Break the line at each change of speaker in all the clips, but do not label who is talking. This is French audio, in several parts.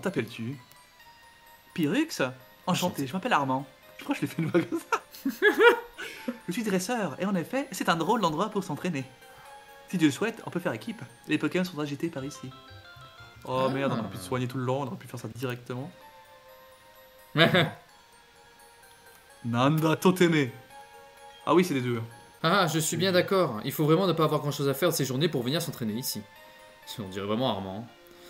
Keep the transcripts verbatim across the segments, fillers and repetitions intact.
t'appelles-tu? Pyrrhux? Enchanté, je m'appelle Armand. Je crois que je l'ai fait une fois comme ça. Je suis dresseur, et en effet, c'est un drôle d'endroit pour s'entraîner. Si tu le souhaites, on peut faire équipe. Les Pokémon sont agités par ici. Oh
Ah.
merde, on aurait pu se soigner tout le long, on aurait pu faire ça directement. Nanda Toteme. Ah oui, c'est des deux.
Ah, je suis bien d'accord. Il faut vraiment ne pas avoir grand chose à faire de ces journées pour venir s'entraîner ici. On dirait vraiment Armand.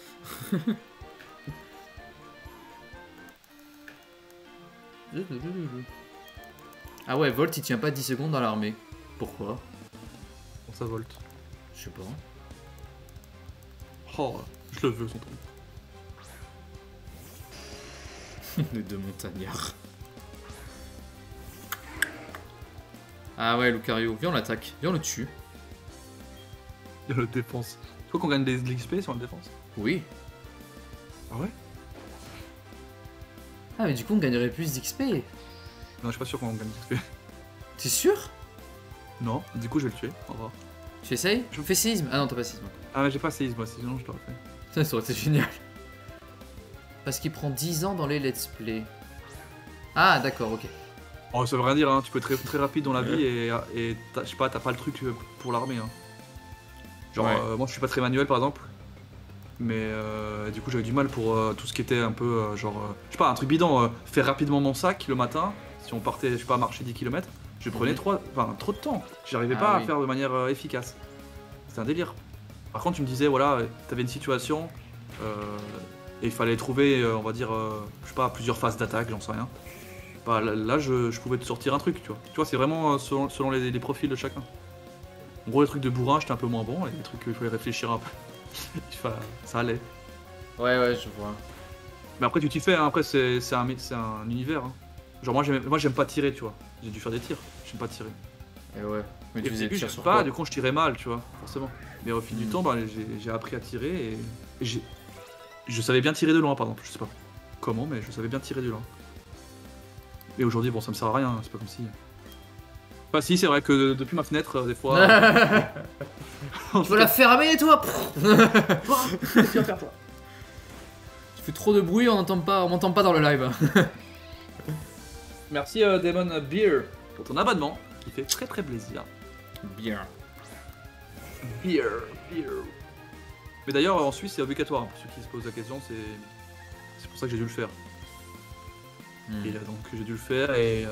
Ah ouais, Volt il tient pas dix secondes dans l'armée. Pourquoi?
Bon, ça volte.
Je sais pas.
Oh, je le veux son truc.
Les deux montagnards. Ah ouais, Lucario. Viens, on l'attaque. Viens, on le tue.
Il y a le défense. Tu crois qu'on gagne des X P sur la défense?
Oui.
Ah ouais?
Ah, mais du coup, on gagnerait plus d'X P.
Non, je suis pas sûr qu'on gagne des X P.
T'es sûr?
Non, du coup je vais le tuer. Au revoir.
Tu essayes? Je me fais séisme. Ah non, t'as pas séisme.
Ah mais j'ai pas séisme moi, sinon je l'aurais fait.
Ça, ça aurait été génial. Parce qu'il prend dix ans dans les let's play. Ah, d'accord, ok.
Oh, ça veut rien dire, hein. Tu peux être très, très rapide dans la vie et, et je sais pas, t'as pas le truc pour l'armée. Hein. Genre,
Ouais.
euh, moi je suis pas très manuel par exemple. Mais euh, du coup j'avais du mal pour euh, tout ce qui était un peu euh, genre, euh, je sais pas, un truc bidon, euh, faire rapidement mon sac le matin. Si on partait, je sais pas, marcher dix kilomètres, je prenais
Mhm.
trois, enfin, trop de temps. J'arrivais
Ah
pas
oui.
à faire de manière euh, efficace. C'était un délire. Par contre tu me disais, voilà, t'avais une situation euh, et il fallait trouver, euh, on va dire, euh, je sais pas, plusieurs phases d'attaque, j'en sais rien. Bah, là, là, je, je pouvais te sortir un truc, tu vois. Tu vois, c'est vraiment euh, selon, selon les, les profils de chacun. En gros, les trucs de bourrin, j'étais un peu moins bon, et les trucs qu'il fallait réfléchir un peu, Enfin, ça allait.
Ouais, ouais, je vois.
Mais après, tu t'y fais, hein. Après, c'est c'est un, c'est un univers. Hein. Genre, moi, j'aime moi, j'aime pas tirer, tu vois. J'ai dû faire des tirs, j'aime pas tirer.
Et ouais. Mais
Et
tu
au
faisais
début,
tir
je
sur
pas,
quoi?
du coup, je tirais mal, tu vois, forcément. Mais au fil du
Mm.
temps, bah, j'ai j'ai appris à tirer et, et j'ai. Je savais bien tirer de loin, par exemple. Je sais pas comment, mais je savais bien tirer de loin. Et aujourd'hui, bon, ça me sert à rien, hein, c'est pas comme si. Enfin, si, c'est vrai que depuis ma fenêtre, euh, des fois. euh,
Tu vas la fermer, toi.
Qu'est-ce que tu vas faire, toi?
Tu fais trop de bruit, on n'entend pas, on m'entend pas dans le live.
Merci, euh, Demon Beer, pour ton abonnement, qui fait très très plaisir.
Bien.
Beer, beer. Mais d'ailleurs, en Suisse, c'est obligatoire, hein, pour ceux qui se posent la question, c'est c'est pour ça que j'ai dû le faire.
Hmm.
Et euh, donc, j'ai dû le faire et. Euh...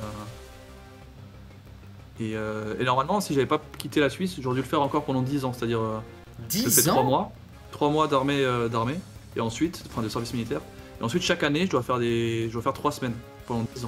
Et, euh, et normalement, si j'avais pas quitté la Suisse, j'aurais dû le faire encore pendant dix ans, c'est-à-dire. Euh, je fais
dix
trois
ans?
mois, trois mois d'armée, euh, d'armée, et ensuite, enfin de service militaire. Et ensuite, chaque année, je dois faire des, je dois faire trois semaines pendant dix ans.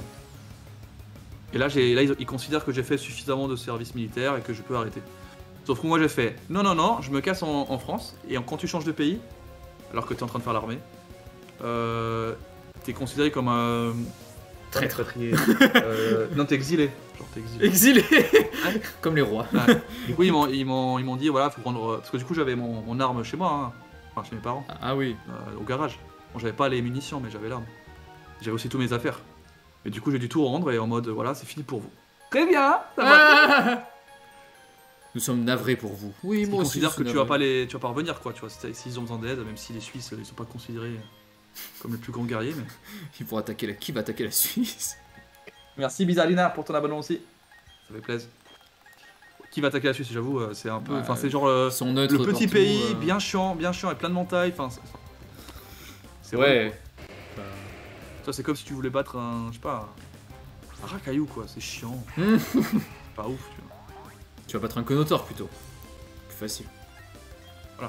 Et là, j'ai, là, ils, ils considèrent que j'ai fait suffisamment de service militaire et que je peux arrêter. Sauf que moi, j'ai fait, non, non, non, je me casse en, en France. Et quand tu changes de pays, alors que tu es en train de faire l'armée, euh, t'es considéré comme un
Traître.
euh, non, t'es exilé. Genre, t'es exilé.
Exilé. Comme les rois.
Ouais. Du coup, ils m'ont, ils m'ont, ils m'ont dit, voilà, faut prendre. Parce que du coup, j'avais mon, mon arme chez moi, hein. Enfin, chez mes parents,
Ah oui.
euh, au garage. Bon, j'avais pas les munitions, mais j'avais l'arme. J'avais aussi tous mes affaires. Et du coup, j'ai dû tout rendre et en mode, voilà, c'est fini pour vous. Très bien, ça va.
Ah Nous sommes navrés pour vous. Oui,
Ils
moi aussi.
considèrent
je
que
suis
tu vas
navré.
pas les, tu vas pas revenir, quoi. Tu vois, si- s'ils ont besoin d'aide, même si les Suisses, ils sont pas considérés comme les plus grands guerriers, mais.
Ils vont attaquer la. Qui va attaquer la Suisse?
Merci Bizarlina pour ton abonnement aussi. Ça fait plaisir. Qui va attaquer la Suisse, j'avoue, euh, c'est un peu.
Ouais,
Enfin, c'est genre euh,
Ils sont neutres
le petit
partout,
pays,
euh.
bien chiant, bien chiant, avec plein de montagnes. Enfin, c'est- c'est
Ouais.
vrai. Ça, c'est comme si tu voulais battre un, je sais pas, un racaillou, quoi. C'est chiant.
Hmm.
Pas ouf, tu vois.
Tu vas battre un Conotor plutôt. Plus facile.
Voilà.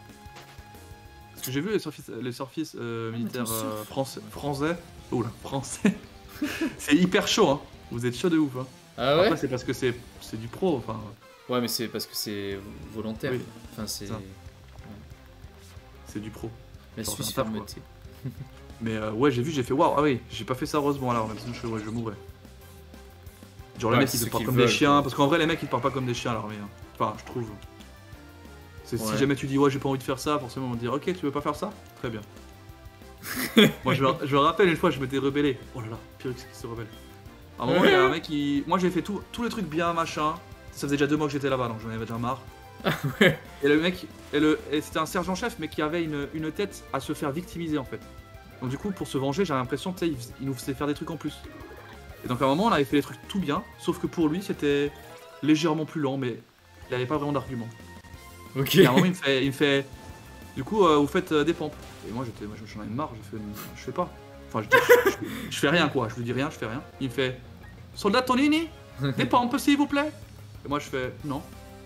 Parce que j'ai vu les surfaces, les surfaces euh, militaires
t'es
euh,
surf.
français, français. Oh là, français. C'est hyper chaud, hein. Vous êtes chaud de ouf, hein.
Ah ouais?
Après, c'est parce que c'est c'est du pro, enfin.
Ouais, mais c'est parce que c'est volontaire.
Oui.
Enfin, c'est.
Ça. C'est du pro.
La
Genre,
Suisse
c'est un taf,
fermeté.
Mais euh, ouais, j'ai vu, j'ai fait waouh, ah oui, j'ai pas fait ça heureusement alors, même sinon je, ouais, je mourrais. Genre les
Ouais,
mecs
c'est
ils te
ceux
parlent
qui
comme
veulent,
des chiens,
quoi.
parce qu'en vrai les mecs ils te parlent pas comme des chiens à l'armée. Hein. Enfin, je trouve. C'est
Ouais.
si jamais tu dis ouais, j'ai pas envie de faire ça, forcément on va te dire ok, tu veux pas faire ça? Très bien. Moi je me, je me rappelle une fois, je m'étais rebellé. Oh là là, Pyrrhux qui se rebelle. À un moment, il y a un mec qui. Moi j'ai fait tout, tous les trucs bien, machin. Ça faisait déjà deux mois que j'étais là-bas, donc j'en avais déjà marre.
Ouais.
Et le mec, et le, et c'était un sergent-chef, mais qui avait une, une tête à se faire victimiser en fait. Donc du coup, pour se venger, j'ai l'impression qu'il il nous faisait faire des trucs en plus. Et donc à un moment, on avait fait les trucs tout bien, sauf que pour lui, c'était légèrement plus lent, mais il avait pas vraiment d'argument.
Ok.
Et à un moment, il me fait, il me fait du coup, euh, vous faites euh, des pompes. Et moi, j'étais, moi, j'en avais marre, j'ai fait, je fais pas. Enfin, je, dis, je, je- je fais rien quoi, je lui dis rien, je fais rien. Il me fait, soldat Tonini, des pompes s'il vous plaît. Et moi, je fais, non.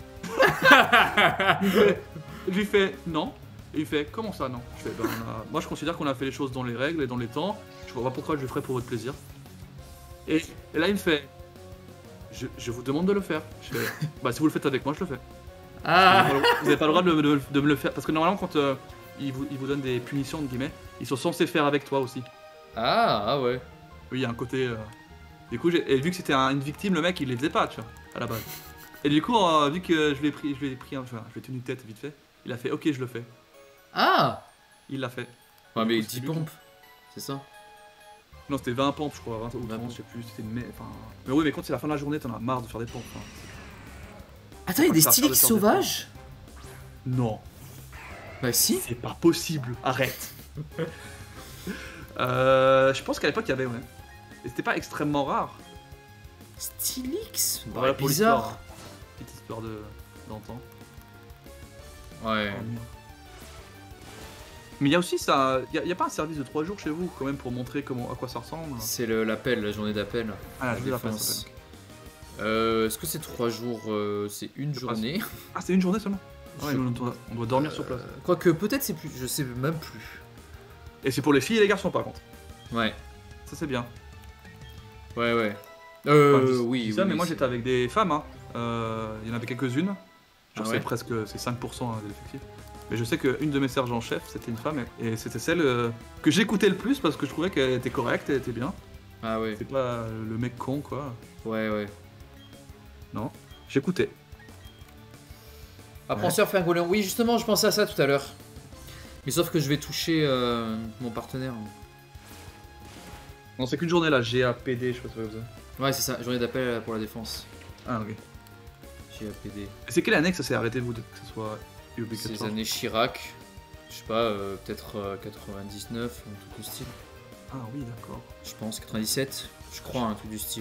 Il fait- je lui fais, non. Et il fait, comment ça, non? Je fais, ben, on a- moi, je considère qu'on a fait les choses dans les règles et dans les temps. Je vois pas pourquoi je le ferais pour votre plaisir. Et, et là, il me fait, je, je vous demande de le faire. Je fais, bah, si vous le faites avec moi, je le fais.
Ah.
Vous n'avez pas le droit de, de- de me le faire. Parce que normalement, quand euh, ils, vous, ils vous donnent des punitions, entre guillemets, ils sont censés faire avec toi aussi.
Ah, ah ouais.
Oui, il y a un côté. euh, Du coup, j'ai- et vu que c'était un- une victime, le mec, il les faisait pas, tu vois, à la base. Et du coup, euh, vu que je l'ai pris, je l'ai pris, enfin, je l'ai tenu tête vite fait, il a fait, ok, je le fais.
Ah.
Il l'a fait.
Ouais,
Du
mais
coup,
dix
c'était lui qui-
pompes. C'est ça.
Non, c'était vingt pompes, je crois, vingt ou
vingt
trente, je sais plus. C'était une. mé- Enfin... Mais oui, mais quand c'est la fin de la journée, t'en as marre de faire des pompes. enfin, c'est-
Attends, il y a
pas
des
que ça
Stylix
sert de faire des
sauvages.
Non,
Bah si.
c'est pas possible. Arrête. euh, je pense qu'à l'époque, il y avait, ouais. Et c'était pas extrêmement rare.
Stylix. Bah,
Voilà pour
bizarre.
l'histoire. Petite histoire de d'antan.
Ouais.
Mais il y a aussi ça. Il n'y a, pas un service de trois jours chez vous quand même pour montrer comment, à quoi ça ressemble.
C'est le- l'appel, la journée d'appel.
Ah,
La
je vais la faire,
défense.
ça s'appelle.
Euh, Est-ce que c'est trois jours euh, C'est une
Je sais pas.
journée.
Ah, c'est une journée seulement. Ah ouais,
Je-
on, doit, on doit dormir sur place.
Euh, Quoique, peut-être c'est plus. Je sais même plus.
Et c'est pour les filles et les garçons par contre.
Ouais.
Ça c'est bien.
Ouais, ouais. Euh,
Enfin, je dis-
oui,
je dis
oui.
ça, mais
oui,
moi
c'est-
j'étais avec des femmes. Hein. Euh, il y en avait quelques-unes. Genre
Ah ouais.
c'est presque c'est cinq pour cent hein, de l'effectif. Mais je sais qu'une de mes sergents chefs, c'était une femme, et et c'était celle euh, que j'écoutais le plus parce que je trouvais qu'elle était correcte, elle était bien.
Ah ouais.
C'est pas le mec con quoi.
Ouais, ouais.
Non, j'écoutais.
Appréhenseur Fingolin. Oui, justement, je pensais à ça tout à l'heure. Mais sauf que je vais toucher euh, mon partenaire.
Non, c'est qu'une journée là, G A P D, je sais pas si vous savez.
Ouais, c'est ça. Journée d'appel pour la défense.
Ah ok.
G A P D.
Et c'est quelle année que ça s'est arrêté vous de que ce soit
C'est les
obligatoire?
années Chirac. Je sais pas, euh, peut-être euh, quatre-vingt-dix-neuf, un truc du style.
Ah oui, d'accord.
Je pense, quatre-vingt-dix-sept. Je crois, un truc du style.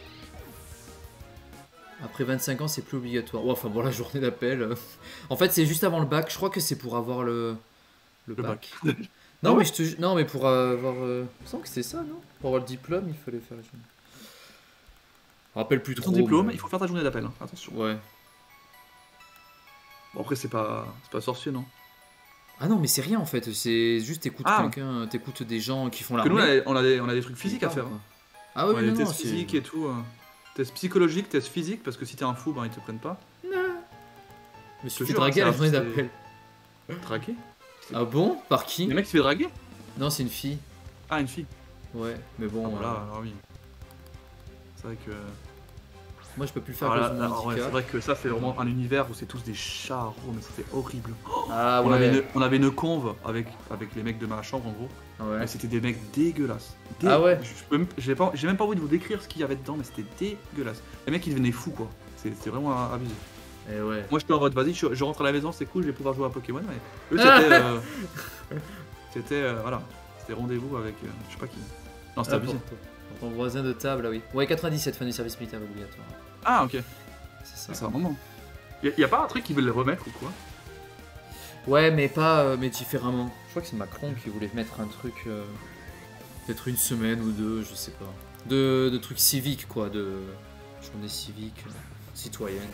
Après vingt-cinq ans, c'est plus obligatoire. Ouais, enfin bon, la journée d'appel. euh, En fait, c'est juste avant le bac. Je crois que c'est pour avoir le, le,
Le
bac.
bac.
Non,
Ah ouais
mais je te ju- non, mais pour avoir. euh, Il me semble que c'était ça, non? Pour avoir le diplôme, il fallait faire la journée. Je me rappelle plus
Ton
trop.
diplôme,
mais-
il faut faire ta journée d'appel, hein. Attention.
Ouais.
Bon après c'est pas c'est pas sorcier non.
Ah non, mais c'est rien en fait. C'est juste t'écoutes
Ah.
quelqu'un, t'écoutes des gens qui font
Parce que nous
l'armée.
on a, on a des, on a des trucs physiques à faire.
Quoi. Ah ouais,
On a
mais
des
non,
tests
c'est-
physiques et tout. euh. Tests psychologiques, tests physiques, parce que si t'es un fou, ben ils te prennent pas.
Je me suis
te
fait
jure,
draguer à la
c'est-
journée
c'est-
d'appel.
Draguer.
Ah bon? Par qui?
Le mec qui fait draguer.
Non, c'est une fille.
Ah une fille.
Ouais, mais bon.
Ah, voilà,
euh,
alors oui. C'est vrai que.
Moi, je peux plus le faire
Ah,
à
là,
cause de
là,
mon
ouais, c'est
handicap.
vrai que ça c'est vraiment un univers où c'est tous des charros, mais c'était horrible.
Ah
On, avait
ouais.
une, on avait une conve avec, avec les mecs de ma chambre en gros.
Ah ouais.
Et c'était des mecs dégueulasses. Dé-
Ah ouais.
Je peux même- J'ai pas- j'ai même pas envie de vous décrire ce qu'il y avait dedans, mais c'était dégueulasse. Les mecs ils devenaient fous quoi. C'est- C'était vraiment abusé.
Et ouais.
Moi j'étais en mode vas-y, je, je rentre à la maison, c'est cool, je vais pouvoir jouer à Pokémon. Mais eux
Ah.
c'était. euh, c'était. euh, voilà. C'était rendez-vous avec. euh, je sais pas qui. Non, c'était
Ah,
abusé.
pour, ton- pour ton voisin de table, ah oui. Ouais, quatre-vingt-dix-sept, fin du service militaire obligatoire.
Ah ok.
C'est ça.
C'est un moment. Y, a- y a pas un truc qui veut les remettre ou quoi?
Ouais, mais pas, euh, mais différemment. Je crois que c'est Macron qui voulait mettre un truc, euh, peut-être une semaine ou deux, je sais pas. De, de trucs civiques, quoi, de journée civique, euh, citoyenne.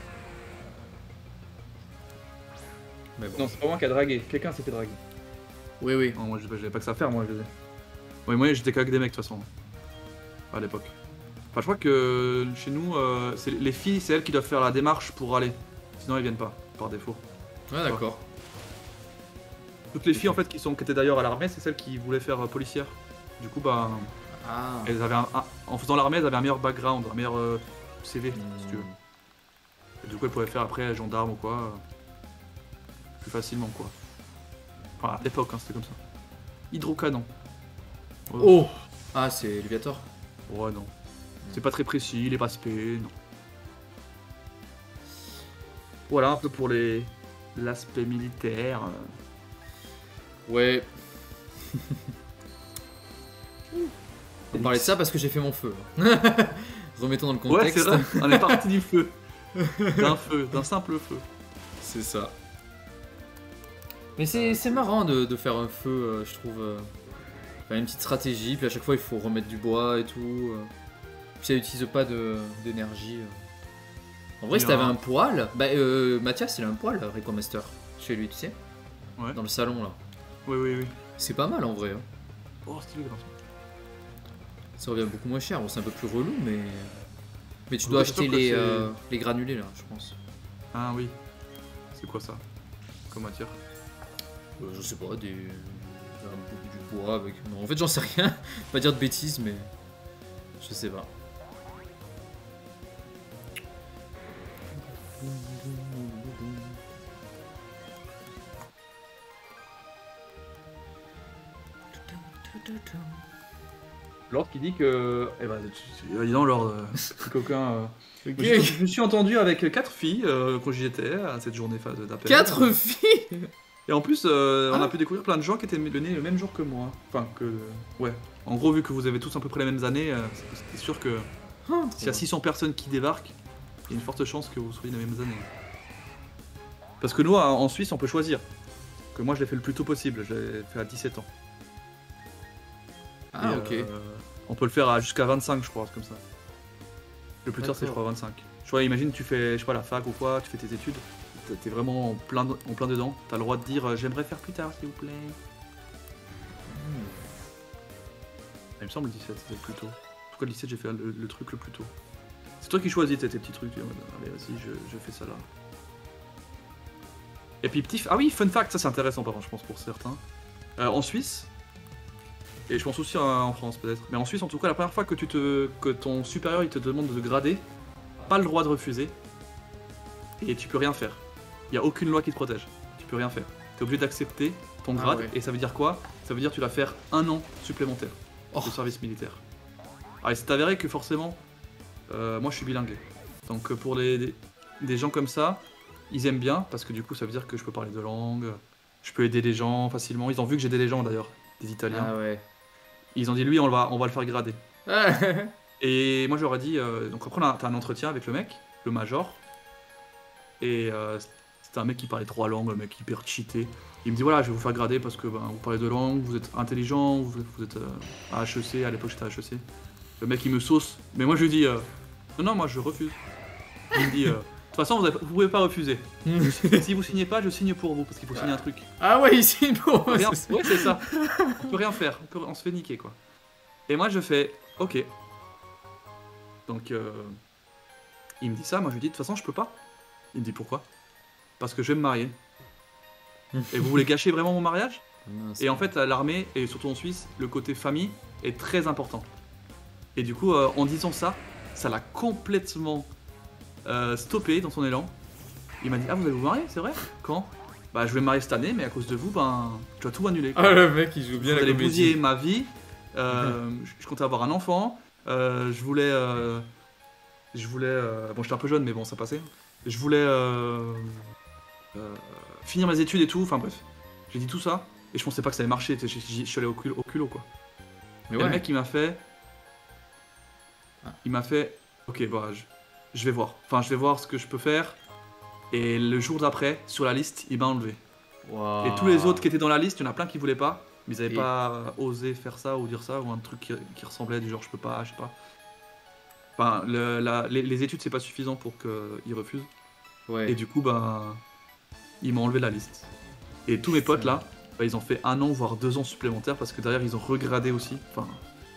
Mais bon.
Non, c'est pas moi qui a dragué. Quelqu'un s'est fait draguer.
Oui, oui.
Non, moi j'avais pas que ça à faire, moi je faisais. Ouais, moi j'étais qu'avec des mecs de toute façon. À l'époque. Enfin, je crois que chez nous, euh, c'est les filles, c'est elles qui doivent faire la démarche pour aller. Sinon, elles viennent pas, par défaut.
Ouais, d'accord.
Toutes les filles en fait qui, sont, qui étaient d'ailleurs à l'armée, c'est celles qui voulaient faire euh, policière. Du coup, bah,
Ah.
elles avaient un- un- en faisant l'armée, elles avaient un meilleur background, un meilleur euh, C V, si tu veux. Et du coup, elles pouvaient faire après gendarme ou quoi. euh, plus facilement, quoi. Enfin, à l'époque, hein, c'était comme ça. Hydrocanon. Ouais.
Oh. Ah, c'est Léviator.
Ouais, non. C'est pas très précis, les aspects, non. Voilà un peu pour les l'aspect militaire.
Ouais. On parlait de ça parce que j'ai fait mon feu. Remettons dans le
Ouais,
contexte.
c'est vrai, on est parti du feu. D'un feu, d'un simple feu.
C'est ça. Mais c'est c'est marrant de, de faire un feu, euh, je trouve. Euh, enfin, une petite stratégie, puis à chaque fois il faut remettre du bois et tout. Euh, puis ça utilise pas de- d'énergie. euh. En vrai, si
Bien.
t'avais un poêle, bah euh, Mathias il a un poêle, Rico Master, chez lui, tu sais,
Ouais.
dans le salon là.
Oui, oui, oui.
C'est pas mal en vrai. hein.
Oh, stylé, grand.
Ça revient beaucoup moins cher, bon, c'est un peu plus relou, mais. Mais tu
Oui,
dois
c'est
acheter
sûr que
les,
c'est-
euh, les granulés là, je pense.
Ah oui. C'est quoi ça? Comme matière?
Euh, je sais pas, des. un bout du bois avec. Non, en fait, j'en sais rien. Pas dire de bêtises, mais. Je sais pas.
Lord qui dit que. Eh ben, tu- tu- dis donc, Lord, euh, petit coquin. euh,
Ok.
Je, je me suis entendu avec quatre filles euh, quand j'y étais à cette journée fa- d'appel.
Quatre filles.
Et en plus, euh, on
Ah.
a pu découvrir plein de gens qui étaient nés le même jour que moi. Enfin, que. Ouais. En gros, vu que vous avez tous à peu près les mêmes années, euh, c'est c'est sûr que
Oh,
s'il y a six cents personnes qui débarquent, il y a une forte chance que vous soyez les mêmes années. Parce que nous, en Suisse, on peut choisir. Que moi, je l'ai fait le plus tôt possible. Je l'ai fait à dix-sept ans.
Ah,
Et,
ok.
euh, on peut le faire à jusqu'à vingt-cinq, je crois, comme ça. Le plus tard, c'est je
D'accord.
crois vingt-cinq. Tu vois, imagine, tu fais, je sais pas, la fac ou quoi, tu fais tes études, t'es- t'es vraiment en plein, de- en plein dedans. T'as le droit de dire, euh, j'aimerais faire plus tard, s'il vous plaît.
Hmm.
Il me semble le dix-sept, c'était plus tôt. En tout cas, le dix-sept, j'ai fait le, le truc le plus tôt. C'est toi qui choisis tes, tes petits trucs. Tu es en mode, allez, vas-y, je, je fais ça là. Et puis, petit. Ah oui, fun fact, ça c'est intéressant, par contre, je pense, pour certains. Euh, en Suisse, et je pense aussi en en France peut-être, mais en Suisse, en tout cas, la première fois que, tu te, que ton supérieur il te demande de te grader, pas le droit de refuser, et tu peux rien faire. Il n'y a aucune loi qui te protège. Tu peux rien faire. Tu es obligé d'accepter ton
Ah
grade,
ouais.
et ça veut dire quoi? Ça veut dire que tu vas faire un an supplémentaire
Oh.
de service militaire. Alors, il s'est avéré que forcément, euh, moi je suis bilingue. Donc euh, pour les, des, des gens comme ça, ils aiment bien parce que du coup ça veut dire que je peux parler deux langues, je peux aider les gens facilement. Ils ont vu que j'aidais les gens d'ailleurs, des Italiens.
Ah ouais.
Ils ont dit lui on va, on va le faire grader.
Ah.
Et moi je leur ai dit, euh, donc après on a- t'as un entretien avec le mec, le major. Et euh, c'était un mec qui parlait trois langues, le mec hyper cheaté. Il me dit voilà je vais vous faire grader parce que ben, vous parlez deux langues, vous êtes intelligent, vous, vous êtes euh, à H E C, à l'époque j'étais à H E C. Le mec il me sauce, mais moi je lui dis euh, non non moi je refuse. Il me dit euh, de toute façon vous, avez- vous pouvez pas refuser. Si vous signez pas je signe pour vous parce qu'il faut signer un truc.
Ah ouais, ici, bon.
Rien-
c'est-
ouais c'est ça. On peut rien faire, on, peut- on se fait niquer quoi. Et moi je fais ok. Donc euh, il me dit ça, moi je lui dis de toute façon je peux pas. Il me dit pourquoi? Parce que je vais me marier. Et vous voulez gâcher vraiment mon mariage?
Mince.
Et en fait, à l'armée, et surtout en Suisse, le côté famille est très important. Et du coup, euh, en disant ça, ça l'a complètement euh, stoppé dans son élan. Il m'a dit ah vous allez vous marier, c'est vrai? Quand? Bah je vais me marier cette année, mais à cause de vous, ben je dois tout annuler. quoi.
Ah, le mec, il joue bien
Vous
la
allez
comédie.
bousiller ma vie. Euh, je- je comptais avoir un enfant. euh, je voulais, euh, je voulais, euh, bon j'étais un peu jeune, mais bon ça passait. Je voulais euh, euh, finir mes études et tout. Enfin bref, j'ai dit tout ça et je pensais pas que ça allait marcher. tu sais, Je, je- je suis allé au, cul- au culot quoi.
Mais
Et
ouais.
le mec il m'a fait,
Ah.
il m'a fait, ok bah je, je vais voir. Enfin je vais voir ce que je peux faire. Et le jour d'après, sur la liste, il m'a enlevé.
Waouh.
Et tous les autres qui étaient dans la liste, il y en a plein qui voulaient pas, mais ils avaient
Et-
pas osé faire ça ou dire ça, ou un truc qui, qui ressemblait du genre je peux pas, je sais pas. Enfin, le- la- les, les études c'est pas suffisant pour qu'ils refusent.
Ouais.
Et du coup, bah, ils m'ont enlevé de la liste. Et tous mes potes là, bah, ils ont fait un an voire deux ans supplémentaires parce que derrière ils ont regradé aussi. Enfin,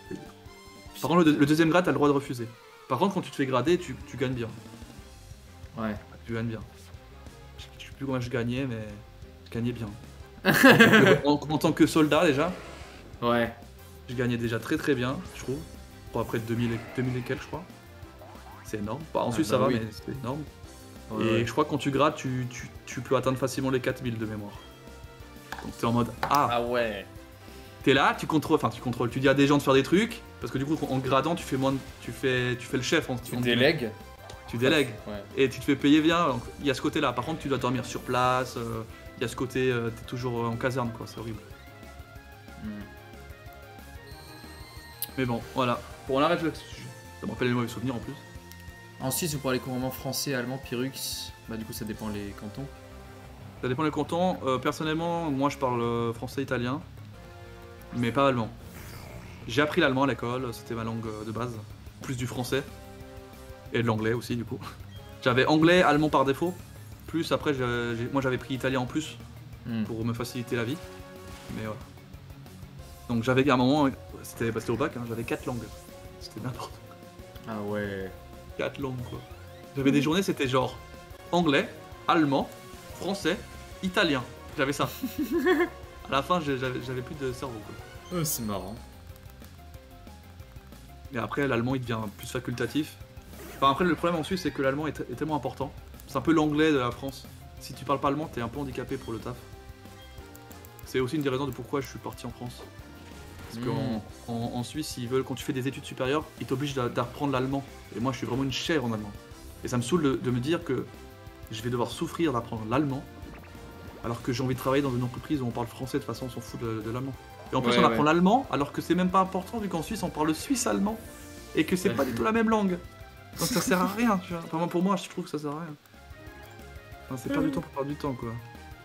par contre, le, le deuxième grade, t'as le droit de refuser. Par contre, quand tu te fais grader, tu, tu gagnes bien.
Ouais.
Tu gagnes bien. Je, je sais plus combien je gagnais, mais je gagnais bien. En tant que- en, en tant que soldat déjà,
Ouais.
je gagnais déjà très très bien, je trouve. Pour après deux mille et, deux mille et quelques, je crois. C'est énorme. Bah, ensuite,
Ah
ça
bah
va,
oui.
mais c'est énorme.
Ouais,
et
ouais.
je crois que quand tu grades, tu, tu, tu peux atteindre facilement les quatre mille de mémoire. Donc t'es en mode ah,
Ah ouais.
t'es là, tu contrôles, enfin tu contrôles, tu dis à des gens de faire des trucs, parce que du coup en gradant tu fais moins, de- tu fais, tu fais le chef, en,
Tu
en-
délègues.
tu délègues.
Ouais.
Et tu te fais payer bien, donc il y a ce côté-là. Par contre, tu dois dormir sur place, euh, il y a ce côté, euh, t'es toujours en caserne, quoi, c'est horrible.
Hmm.
Mais bon, voilà. Bon, on arrête là-dessus. Ça me rappelle les mauvais souvenirs en plus.
En Suisse, vous parlez couramment français, allemand, Pirux. Bah, du coup, ça dépend les cantons.
Ça dépend des cantons. Euh, personnellement, moi je parle euh, français italien, mais pas allemand. J'ai appris l'allemand à l'école, c'était ma langue euh, de base. Plus du français. Et de l'anglais aussi, du coup. J'avais anglais, allemand par défaut. Plus après, j'ai- j'ai- moi j'avais pris italien en plus
Hmm.
pour me faciliter la vie. Mais voilà. Donc j'avais à un moment, c'était bah, c'était au bac, hein, j'avais quatre langues. C'était n'importe quoi.
Ah ouais.
Quatre langues quoi. J'avais des journées, c'était genre anglais, allemand, français, italien. J'avais ça. À la fin, j'ai- j'avais j'avais plus de cerveau quoi.
Oh, c'est marrant.
Et après, l'allemand il devient plus facultatif. Enfin, après, le problème en Suisse, c'est que l'allemand est, est tellement important. C'est un peu l'anglais de la France. Si tu parles pas allemand, t'es un peu handicapé pour le taf. C'est aussi une des raisons de pourquoi je suis parti en France. Parce
Mm.
qu'en en, en Suisse, ils veulent, quand tu fais des études supérieures, ils t'obligent d'a- d'apprendre l'allemand. Et moi, je suis vraiment une chair en allemand. Et ça me saoule de, de me dire que je vais devoir souffrir d'apprendre l'allemand, alors que j'ai envie de travailler dans une entreprise où on parle français, de toute façon, on s'en fout de, de l'allemand. Et en plus,
Ouais,
on apprend
ouais.
l'allemand, alors que c'est même pas important, vu qu'en Suisse, on parle le suisse-allemand. Et que c'est
Ouais.
pas du tout la même langue. Donc ça sert à rien, tu vois. Enfin, moi, pour moi, je trouve que ça sert à rien. Enfin, c'est perdre du temps pour perdre du temps, quoi.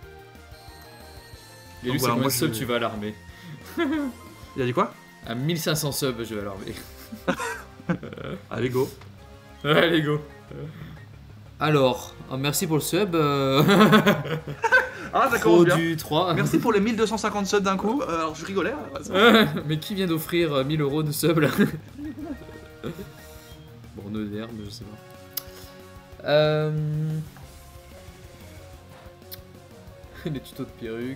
Et
Donc
lui, c'est
voilà,
combien
moi,
de subs
je-
tu vas à l'armée?
Il a dit quoi?
À mille cinq cents subs, je vais à l'armée.
Allez, go.
Allez, go. Alors, oh, merci pour le sub. euh,
Ah, ça commence bien.
Produit trois.
Merci pour les mille deux cent cinquante subs d'un coup. Euh, alors, je rigolais. hein, c'est bon.
Mais qui vient d'offrir euh, mille euros de sub là? Bon, nos nerfs, mais je sais pas. Euh... Les tutos de Pirux.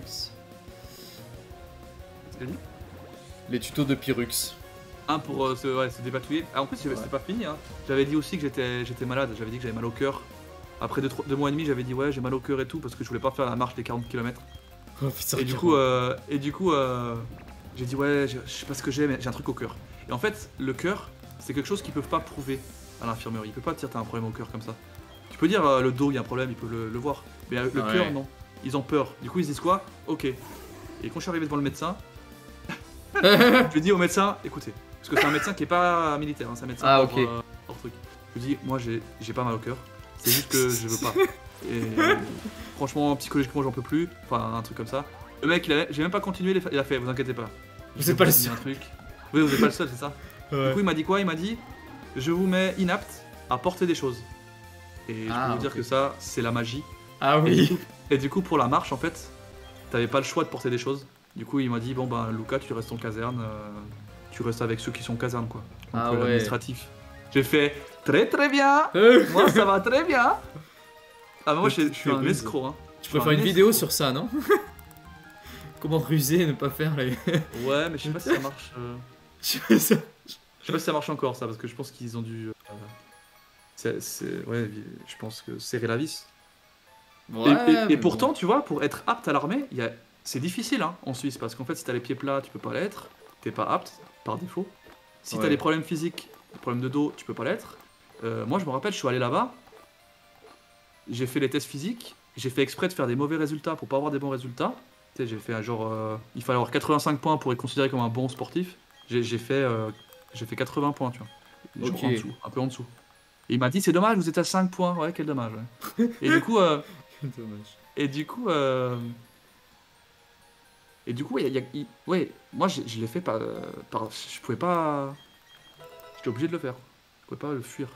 C'est fini.
Les tutos de Pirux.
Un pour euh, se, ouais, se dépatouiller. Ah, en plus, c'était
Ouais.
pas fini. Hein. J'avais dit aussi que j'étais j'étais malade. J'avais dit que j'avais mal au cœur. Après deux, trois- deux mois et demi, j'avais dit ouais, j'ai mal au cœur et tout parce que je voulais pas faire la marche des quarante kilomètres.
Oh, putain,
Et du coup, euh, et du coup, euh, j'ai dit ouais, je, je sais pas ce que j'ai, mais j'ai un truc au cœur. Et en fait, le cœur, c'est quelque chose qu'ils peuvent pas prouver à l'infirmerie. Ils peuvent pas te dire t'as un problème au cœur comme ça. Tu peux dire euh, le dos, il y a un problème, ils peuvent le, le voir. Mais euh, le
Ouais.
cœur, non. Ils ont peur. Du coup, ils se disent quoi? Ok. Et quand je suis arrivé devant le médecin, je lui ai dit au médecin, écoutez, parce que c'est un médecin qui est pas militaire, hein, c'est un médecin
Ah,
hors,
ok.
euh, hors truc. Je lui ai dit, moi j'ai j'ai pas mal au cœur, c'est juste que je veux pas. Et euh, franchement, psychologiquement, j'en peux plus. Enfin, un truc comme ça. Le mec, il a, j'ai même pas continué, il a fait- il a fait, vous inquiétez pas.
Vous
Je
êtes pas le
vous ai dit
seul.
un truc. Oui, vous êtes pas le seul, c'est ça. Du coup, il m'a dit quoi? Il m'a dit, je vous mets inapte à porter des choses. Et je
Ah,
peux vous dire
ok.
que ça, c'est la magie.
Ah
Et du,
oui.
coup, et du coup, pour la marche, en fait, t'avais pas le choix de porter des choses. Du coup, il m'a dit, bon ben, Lucas, tu restes en caserne, euh, tu restes avec ceux qui sont en caserne, quoi. Donc,
Ah
euh,
ouais.
l'administratif. J'ai fait, très très bien,
Euh,
moi ça va très bien. Ah, moi, je je suis un
Ruses.
escroc, hein.
Tu
Je
peux
suis
faire
un
une vidéo
escroc.
sur ça, non? Comment ruser et ne pas faire les.
Ouais, mais je sais pas si ça marche. euh,
Je fais ça.
Je sais pas si ça marche encore, ça, parce que je pense qu'ils ont dû. euh, c'est- c'est- ouais, je pense que serrer la vis. Et-
Ouais,
et, et
mais
pourtant,
bon.
tu vois, pour être apte à l'armée, il y a... c'est difficile hein, en Suisse, parce qu'en fait, si t'as les pieds plats, tu peux pas l'être, t'es pas apte par défaut. Si t'as
Ouais.
des problèmes physiques, des problèmes de dos, tu peux pas l'être. Euh, moi, je me rappelle, je suis allé là-bas, j'ai fait les tests physiques, j'ai fait exprès de faire des mauvais résultats pour pas avoir des bons résultats. Tu sais, j'ai fait un genre, euh, il fallait avoir quatre-vingt-cinq points pour être considéré comme un bon sportif. J'ai j'ai fait, euh, j'ai fait quatre-vingts points, tu vois. Genre
Ok.
en dessous, un peu en dessous. Et il m'a dit, c'est dommage, vous êtes à cinq points. Ouais, quel dommage. ouais. Et du coup, euh,
Dommage.
et du coup, euh, et du coup, il y a- il y a- il- ouais, moi je, je l'ai fait par, par, je pouvais pas, j'étais obligé de le faire. Je pouvais pas le fuir.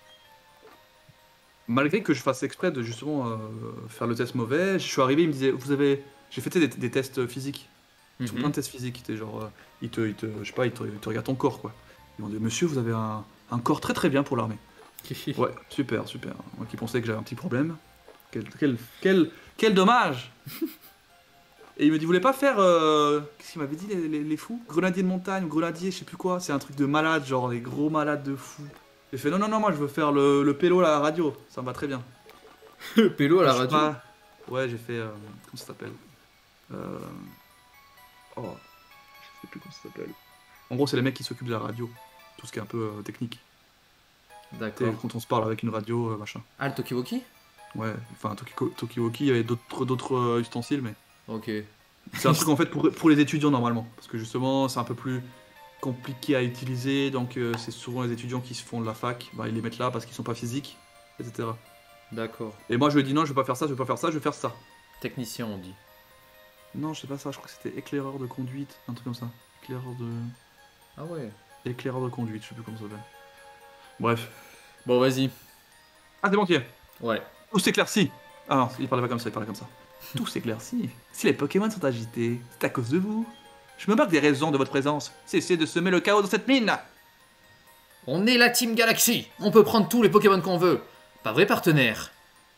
Malgré que je fasse exprès de justement euh, faire le test mauvais, je suis arrivé, il me disait, vous avez, j'ai fait tu sais, des, des tests physiques, ils font
Mhm.
plein de tests physiques, t'es genre, euh, ils te, ils te, je sais pas, ils te, ils te regardent ton corps quoi. Ils m'ont dit, monsieur, vous avez un, un corps très très bien pour l'armée. Ouais, super, super. Moi qui pensais que j'avais un petit problème. Quel, quel, quel, quel dommage. Et il me dit, vous voulez pas faire... euh, Qu'est-ce qu'il m'avait dit, les, les- les fous? Grenadier de montagne, ou grenadier, je sais plus quoi. C'est un truc de malade, genre les gros malades de fous. J'ai fait, non, non, non, moi je veux faire le, le pélo à la radio. Ça me va très bien.
Pélo à la
Je sais
radio.
pas- Ouais, j'ai fait... euh, Comment ça s'appelle euh... Oh, je sais plus comment ça s'appelle. En gros, c'est les mecs qui s'occupent de la radio. Tout ce qui est un peu euh, technique. Tu sais,
D'accord.
quand on se parle avec une radio, euh, machin.
Ah, le Tokiwoki?
Ouais, enfin Tokiko- Tokiwoki, il y avait d'autres d'autres euh, ustensiles, mais
Ok.
c'est un truc en fait pour, pour les étudiants normalement, parce que justement c'est un peu plus compliqués à utiliser, donc euh, c'est souvent les étudiants qui se font de la fac, bah, ils les mettent là parce qu'ils sont pas physiques, et cetera.
D'accord.
Et moi je lui ai dit non, je vais pas faire ça, je vais pas faire ça, je vais faire ça.
Technicien, on dit.
Non, je sais pas ça, je crois que c'était éclaireur de conduite, un truc comme ça. Éclaireur de.
Ah ouais.
Éclaireur de conduite, je sais plus comment ça s'appelle. Bref.
Bon, vas-y.
Ah, t'es banquier.
Ouais.
Tout s'éclaircit. Ah non, il parlait pas comme ça, il parlait comme ça. Tout s'éclaircit. Si les Pokémon sont agités, c'est à cause de vous. Je me moque des raisons de votre présence. Cessez de semer le chaos dans cette mine.
On est la Team Galaxy. On peut prendre tous les Pokémon qu'on veut. Pas vrai, partenaire?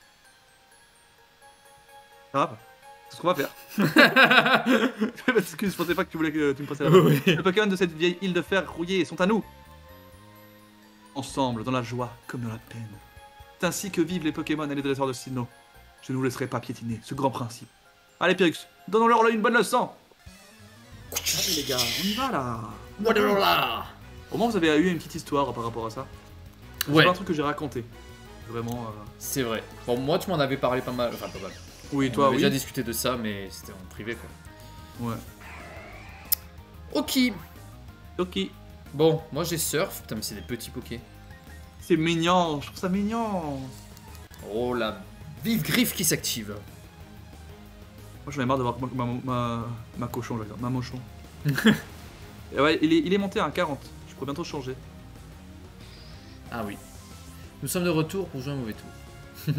Grave. C'est ce qu'on va faire. Excuse, je pensais pas que tu voulais que tu me passais la main.
Oui.
Les Pokémon de cette vieille île de fer rouillée sont à nous. Ensemble, dans la joie comme dans la peine. C'est ainsi que vivent les Pokémon et les dresseurs de Sinnoh. Je ne vous laisserai pas piétiner ce grand principe. Allez Pyrrhux, donnons-leur une bonne leçon. Allez les gars, on y va là.
Voilà.
Au moins vous avez eu une petite histoire par rapport à ça. C'est
Ouais.
pas un truc que j'ai raconté. Vraiment. Euh...
C'est vrai. Bon, moi, tu m'en avais parlé pas mal. Enfin, pas mal.
Oui,
On
toi,
avait
oui.
déjà discuté de ça, mais c'était en privé, quoi.
Ouais.
Ok.
Ok.
Bon, moi j'ai surf. Putain, mais c'est des petits pokés.
C'est mignon, je trouve ça mignon.
Oh, la vive griffe qui s'active.
Moi j'en ai marre de voir ma, ma, ma, ma cochon, je veux dire, ma mochon. Et ouais, il est, il est monté à un quarante. Je pourrais bientôt changer.
Ah oui. Nous sommes de retour pour jouer un mauvais tour.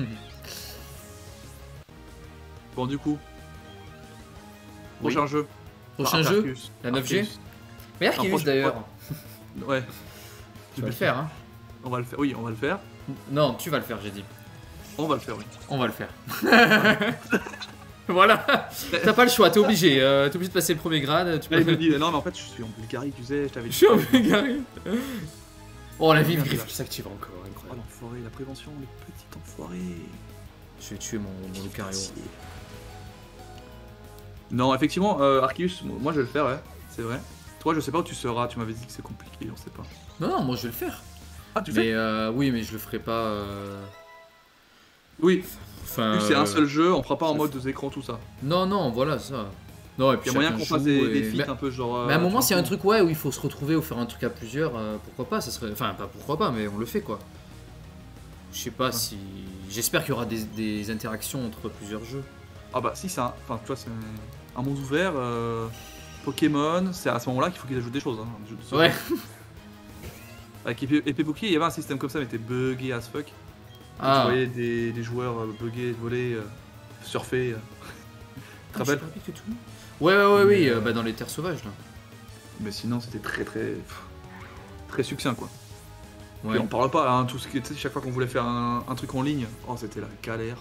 Bon, du coup,
Oui.
prochain jeu.
Prochain
Enfin,
jeu,
Arceus.
la neuf G.
Arceus.
Mais
Non,
Arceus
prochain-
d'ailleurs.
Ouais,
Tu vas le faire, hein.
on va le faire. Oui, on va le faire.
Non, tu vas le faire, j'ai dit.
On va le faire, oui.
On va le faire. Voilà. T'as pas le choix, t'es obligé. euh, t'es obligé de passer le premier grade. Tu
Là, il
peux...
me dit, non, mais en fait, je suis en Bulgarie, tu sais, je t'avais
Je
dit.
suis en Bulgarie. Oh, la vive
Merde,
griffe
là.
qui s'active encore,
Oh,
incroyable.
l'enfoiré, la prévention, les petits enfoirés.
Je vais tuer mon, mon Lucario.
Non, effectivement, euh, Arceus, moi je vais le faire, ouais, c'est vrai. Toi, je sais pas où tu seras, tu m'avais dit que c'est compliqué, on sait pas.
Non, non, moi je vais le faire.
Ah, tu
Mais
fais
euh, oui, mais je le ferai pas. euh,
Oui,
Enfin.
vu que c'est un
euh,
seul jeu, on fera pas en
ça
mode
fait-
deux écrans, tout ça.
Non, non, voilà ça. Non, et
Il
puis
y a moyen
chacun
qu'on fasse
joue
des,
et-
des feats
Mais,
un peu genre. euh,
mais à un moment, s'il y a un
tranquille.
truc ouais où il faut se retrouver ou faire un truc à plusieurs, euh, pourquoi pas, ça serait. Enfin, pas pourquoi pas, mais on le fait quoi. Je sais pas
Ouais.
si. J'espère qu'il y aura des, des interactions entre plusieurs jeux.
Ah bah si, c'est un. Enfin, tu vois, c'est un, un monde ouvert. euh, Pokémon, c'est à ce moment-là qu'il faut qu'ils ajoutent des choses. Hein, des jeux de sauvegarde.
Ouais.
Avec épée, épée bouclier, il y avait un système comme ça, mais c'était buggé as fuck. Tu
Ah.
voyais des, des joueurs euh, bugger, voler, euh, surfer. euh. Tu te
Ah, je sais
rappelles
pas que tout. Ouais, ouais, ouais, oui,
Mais,
euh,
euh,
bah dans les terres sauvages là.
Mais sinon, c'était très très. pff, très succinct quoi.
Ouais.
Et on parle pas, hein, tout ce qui était, chaque fois qu'on voulait faire un, un truc en ligne, oh c'était la galère.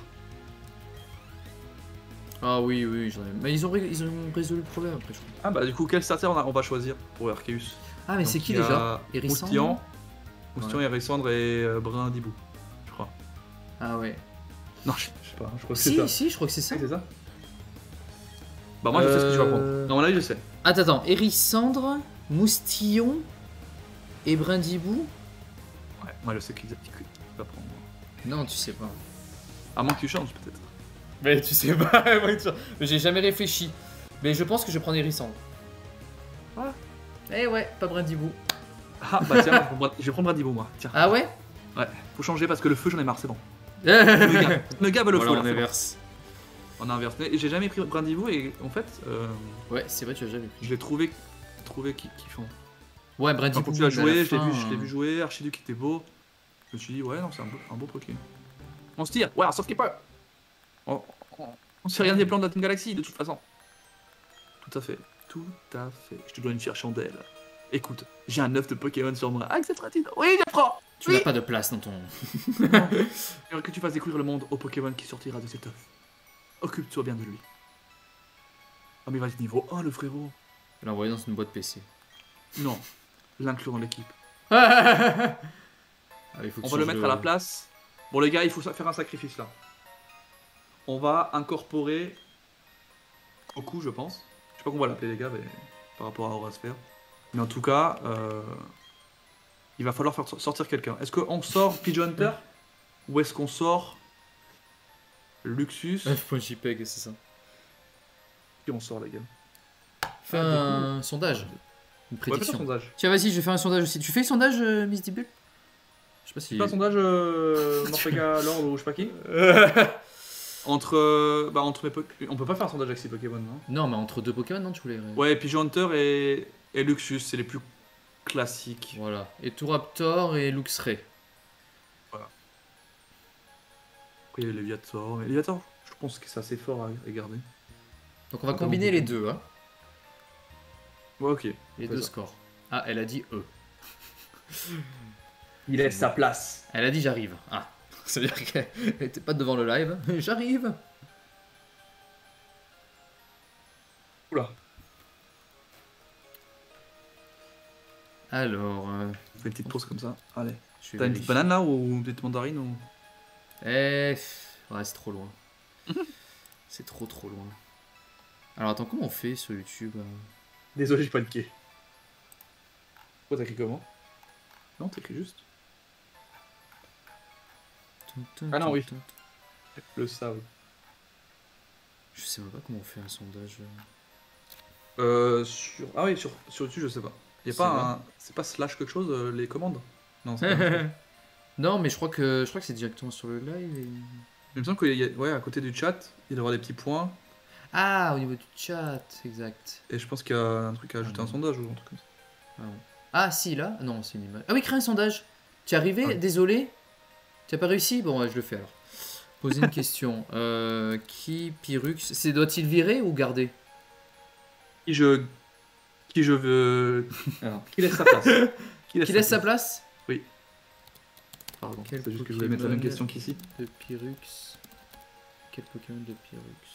Ah oui, oui, j'en ai. Mais ils ont, ré- ils ont résolu le problème après, je crois.
Ah bah du coup, quel starter on, a- on va choisir pour Arceus?
Ah, mais
Donc,
c'est qui
il y a
déjà Hérissandre
Moustillon, Moustillon, Hérissandre et euh, Brindibou, je crois.
Ah ouais.
Non, je, je sais pas, je crois que c'est
Si,
ça.
si, je crois que c'est ça.
Oui, c'est ça. Bah moi je sais ce que tu vas prendre.
Euh,
Non, à mon avis je sais.
Attends, attends, Hérissandre, Moustillon et Brindibou.
Ouais, moi je sais qui qui va prendre.
Non, tu sais pas.
À moins que tu changes peut-être.
Mais tu sais pas, mais j'ai jamais réfléchi. Mais je pense que je vais prendre Hérissandre.
Ah.
Eh ouais, pas Brindibou.
Ah bah tiens, moi, je vais prendre- je vais prendre Brindibou moi. Tiens.
Ah ouais.
Ouais, faut changer parce que le feu j'en ai marre, c'est bon. Me
Voilà,
gave, me gave le feu là.
on
c'est bon.
inverse.
On a inversé. Et j'ai jamais pris Brindibou et en fait, euh,
Ouais, c'est vrai, tu as jamais pris.
je l'ai trouvé, trouvé ki- kiffant.
Ouais,
Quand
Brindibou.
tu l'as
mais à
joué,
la
je l'ai
fin,
vu, je l'ai
euh,
vu jouer, Archiduc était beau. Je me suis dit, ouais, non, c'est un beau, un beau Pokémon. On se tire, ouais, sauf qu'il peut. On, on, on sait rien des plans de la Team Galaxy, de toute façon. Tout à fait, tout à fait. Je te dois une fière chandelle. Écoute, j'ai un œuf de Pokémon sur moi. Accepteras-tu? Oui, je prends.
Tu
Oui.
n'as pas de place dans ton.
J'aimerais que tu fasses découvrir le monde au Pokémon qui sortira de cet œuf. Occupe-toi bien de lui. Oh mais vas-y, niveau un, le frérot.
L'envoyer dans une boîte P C.
Non, l'inclure dans l'équipe.
Allez, faut que
On
tu
va le
changes
mettre
de-
à la place. Bon les gars, il faut sa- faire un sacrifice là. On va incorporer Goku, je pense. Je sais pas comment on va l'appeler les gars, mais par rapport à Aurasphère. Mais en tout cas, euh, il va falloir faire sortir quelqu'un. Est-ce qu'on sort Pigeon Hunter ou est-ce qu'on sort Luxus?
F.JPEG, c'est ça.
Qui on sort les gars?
Fais
Ah,
un sondage. Une
Ouais, fais un
prédiction.
sondage.
Tiens, vas-y, je vais faire un sondage aussi. Tu fais le sondage, euh, Miss Dibul? Je sais pas si.
Fais un sondage euh, Morpega, Lord ou je sais pas qui. Entre. euh, Bah, entre mes Pokémon. On peut pas faire un sondage avec six Pokémon, non?
Non, mais entre deux Pokémon, non, tu voulais.
Ouais, Pigeon Hunter et, et Luxus, c'est les plus classiques.
Voilà. Et Touraptor et Luxray.
Après, il y a Léviator. Mais Léviator, je pense que c'est assez fort à, à garder.
Donc on va
Attends,
combiner
on peut-
les deux, hein.
Ouais, ok.
Les
Fais
deux
ça.
scores. Ah, elle a dit E.
Il laisse sa place.
Elle a dit j'arrive. Ah, ça veut dire qu'elle était pas devant le live. J'arrive.
Oula.
Alors, euh,
On fait une petite pause comme ça. Allez.
je vais
T'as une petite
vérifier.
banane là ou une petite mandarine ou...
Eh, pff, ouais, c'est trop loin. C'est trop trop loin. Alors attends, comment on fait sur YouTube euh
Désolé, j'ai pas le pied. Pourquoi t'écris comment? Non, t'écris juste. Ah non, oui. Le sable.
Je sais même pas comment on fait un sondage. euh.
Euh, sur... Ah oui, sur, sur YouTube, je sais pas. Y a
C'est
pas
vrai.
un... C'est pas slash quelque chose, euh, les commandes? Non, c'est pas la même chose.
Non, mais je crois que je crois que c'est directement sur le live. et-
Il me semble qu'il y a... Ouais, à côté du chat, il doit y avoir des petits points.
Ah, au niveau du chat, exact.
Et je pense qu'il y a un truc à ajouter
Ah
un
non.
sondage ou un truc comme ça.
Ah, bon. Ah, si, là. Non, c'est une image. Ah oui, crée un sondage. Tu es arrivé?
Ah oui.
Désolé. Tu as pas réussi? Bon, ouais, je le fais alors. Poser une question. Euh, qui Pyrrhux? C'est doit-il virer ou garder?
Qui je... Qui je veux... Alors, qui laisse sa place? Qui
Qui laisse sa place?
Pardon,
Quel
c'est juste que je voulais mettre la même
Pokémon
question qu'ici.
De Pyrrhux. Quel Pokémon de Pyrrhux?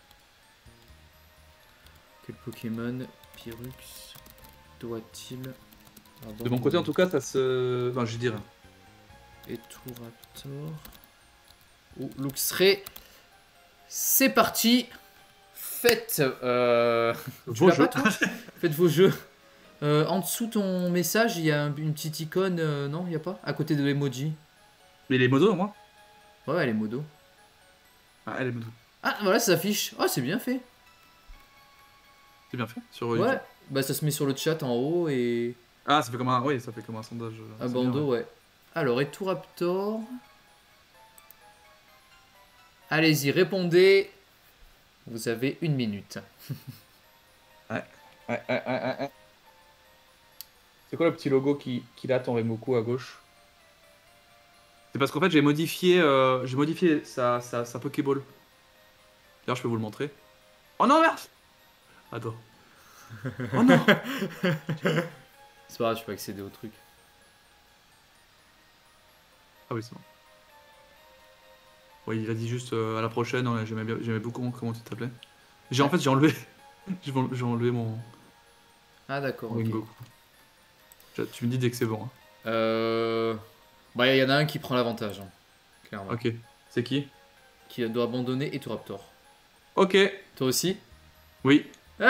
Quel Pokémon Pyrrhux doit-il avoir?
De mon côté, en tout cas, ça se... Enfin, je dirais.
Et Touraptor. Ou Luxray. C'est parti. Faites. Euh... tu
Vos
l'as
jeux.
pas, toi Faites vos jeux. Euh, en dessous ton message, il y a un- une petite icône. euh, non, il n'y a pas? À côté de l'emoji.
Mais les modos, moi?
Ouais, elle est modo.
Ah, elle est modo.
Ah, voilà, ça s'affiche. Oh, c'est bien fait.
C'est bien fait sur
Ouais.
YouTube.
Bah, ça se met sur le chat en haut et.
Ah, ça fait comme un... Oui, ça fait comme un sondage. euh,
À
c'est
bandeau,
bien, ouais.
ouais. Alors, et Touraptor. Allez-y, répondez. Vous avez une minute.
Ouais, ouais, ouais, ouais, ouais. C'est quoi le petit logo qui, qui là, ton Remoku à gauche? C'est parce qu'en fait, j'ai modifié, euh, j'ai modifié sa, sa, sa Pokéball. D'ailleurs, je peux vous le montrer. Oh non, merde! Attends. Oh non!
C'est pas grave, je peux accéder au truc.
Ah oui, c'est bon. Oui, il a dit juste euh, à la prochaine. Ouais, J'aimais bien- j'aimais beaucoup comment tu t'appelais. J'ai en fait, j'ai enlevé, j'ai en- j'ai enlevé mon,
Ah, d'accord.
mon
ok.
Goku. Tu tu me dis dès que c'est bon. hein.
Euh... Bah, il y en a un qui prend l'avantage, hein, clairement.
Ok. C'est qui?
Qui doit abandonner et Touraptor.
Ok.
Toi aussi?
Oui.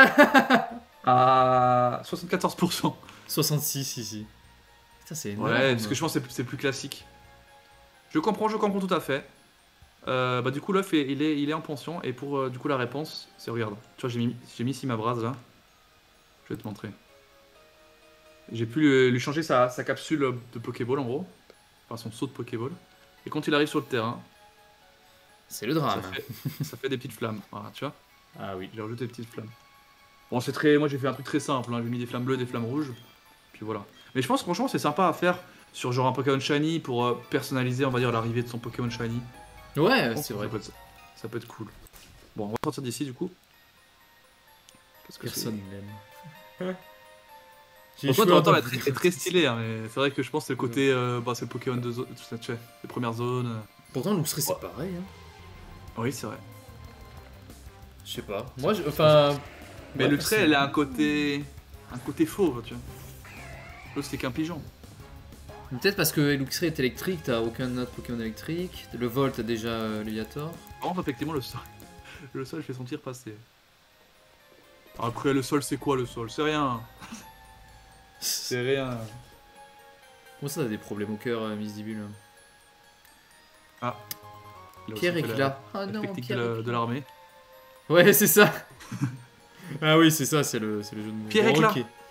À soixante-quatorze pour cent.
soixante-six ici. Putain, c'est énorme.
Ouais, parce que je pense que c'est- c'est plus classique. Je comprends, je comprends tout à fait. Euh, bah du coup l'œuf est- il est, il est en pension et pour euh, du coup la réponse c'est regarde. Tu vois j'ai mis, j'ai mis ici ma brasse là. Je vais te montrer. J'ai pu lui, lui changer sa, sa capsule de Pokéball en gros. Enfin son saut de Pokéball. Et quand il arrive sur le terrain,
C'est le
ça
drame.
fait, ça fait des petites flammes. Voilà, tu vois.
Ah oui.
J'ai rajouté des petites flammes. Bon c'est très. Moi j'ai fait un truc très simple, hein. J'ai mis des flammes bleues, des flammes rouges. Puis voilà. Mais je pense franchement c'est sympa à faire sur genre un Pokémon Shiny pour euh, personnaliser on va dire l'arrivée de son Pokémon Shiny.
Ouais,
Je pense
c'est
que
vrai.
Ça peut, être, ça peut être cool. Bon, on va sortir d'ici du coup. Qu'est-ce que
Personne n'aime.
c'est Pourquoi Toronto est très, est très stylé, hein, mais c'est vrai que je pense que c'est le côté. Euh, bah, c'est le Pokémon de zone. Tu sais, tu sais, les premières zones. euh.
Pourtant, Luxray, c'est pareil. Hein.
Oui, c'est vrai.
Je sais pas. Moi, je... enfin.
Mais
ouais,
le trait,
c'est-
elle a un côté. Un côté fauve, tu vois. L'autre, c'est qu'un pigeon.
Peut-être parce que Luxray est électrique, t'as aucun autre Pokémon électrique. Le vol, t'as déjà euh, Léviator.
Par contre, effectivement, le sol. Le sol, je fais son tir passer. Après, le sol, c'est quoi le sol? C'est rien. C'est rien.
Comment ça, t'as des problèmes au cœur, euh, Miss Dibule?
Il a aussi
Pierre
fait
est
la-
là. Ah
la
non,
technique
Pierre
de la-
est
de
là.
l'armée.
Ouais, c'est ça. Ah oui, c'est ça, c'est le, c'est le jeu de mots.
Pierre
Bon,
éclat.
ok.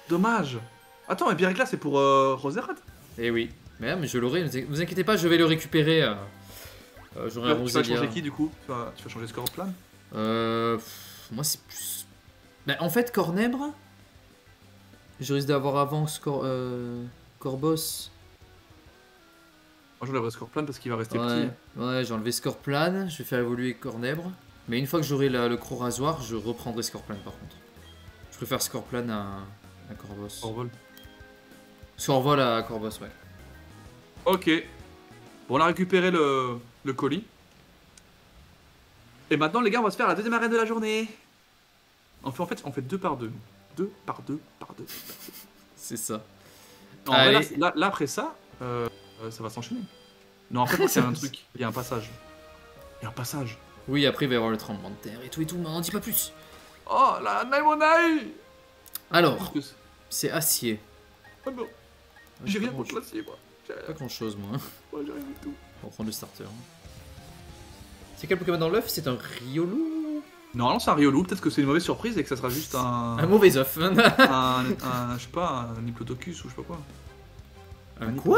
Dommage. Attends, mais Birek là, c'est pour euh, Roserad.
Eh oui. Mais, mais je l'aurai, ne vous inquiétez pas, je vais le récupérer. Euh, euh, J'aurai un
Tu vas
Roselia.
changer qui du coup tu vas, tu vas changer Scorplan.
Euh. Pff, moi, c'est plus. Bah, en fait, Cornèbre. Je risque d'avoir avant Scor... euh, Corbos.
Moi, j'enlèverai Scorplan parce qu'il va rester
Ouais,
petit.
ouais j'ai enlevé Scorplan, je vais faire évoluer Cornèbre. Mais une fois que j'aurai la- le Croc Rasoir, je reprendrai Scorplan par contre. Je préfère Scorplan à, à Corbos.
Envol.
Scorvol à Corbos, ouais.
Ok. Bon, on a récupéré le, le colis. Et maintenant, les gars, on va se faire la deuxième arène de la journée. On fait en fait, on fait deux par deux. Deux par deux par deux.
C'est ça.
Non, en vrai, là,
Allez.
là, là, après ça, euh, euh, ça va s'enchaîner. Non, après, il y a un truc. Il y a un passage. Il y a un passage.
Oui, après il va y avoir le tremblement de terre et tout et tout, mais on n'en dit pas plus.
Oh, la Naimonai.
Alors,
Qu'est-ce que c'est?
c'est acier.
Oh non, j'ai rien contre l'acier, moi. J'ai
Pas grand chose, moi.
moi, j'ai rien du tout.
On va prendre le starter. C'est quel Pokémon dans l'œuf? C'est un Riolu?
Normalement, c'est un Riolu. Peut-être que c'est une mauvaise surprise et que ça sera juste un.
Un mauvais œuf.
un, un, je sais pas, un Diplodocus ou je sais pas quoi.
Un quoi?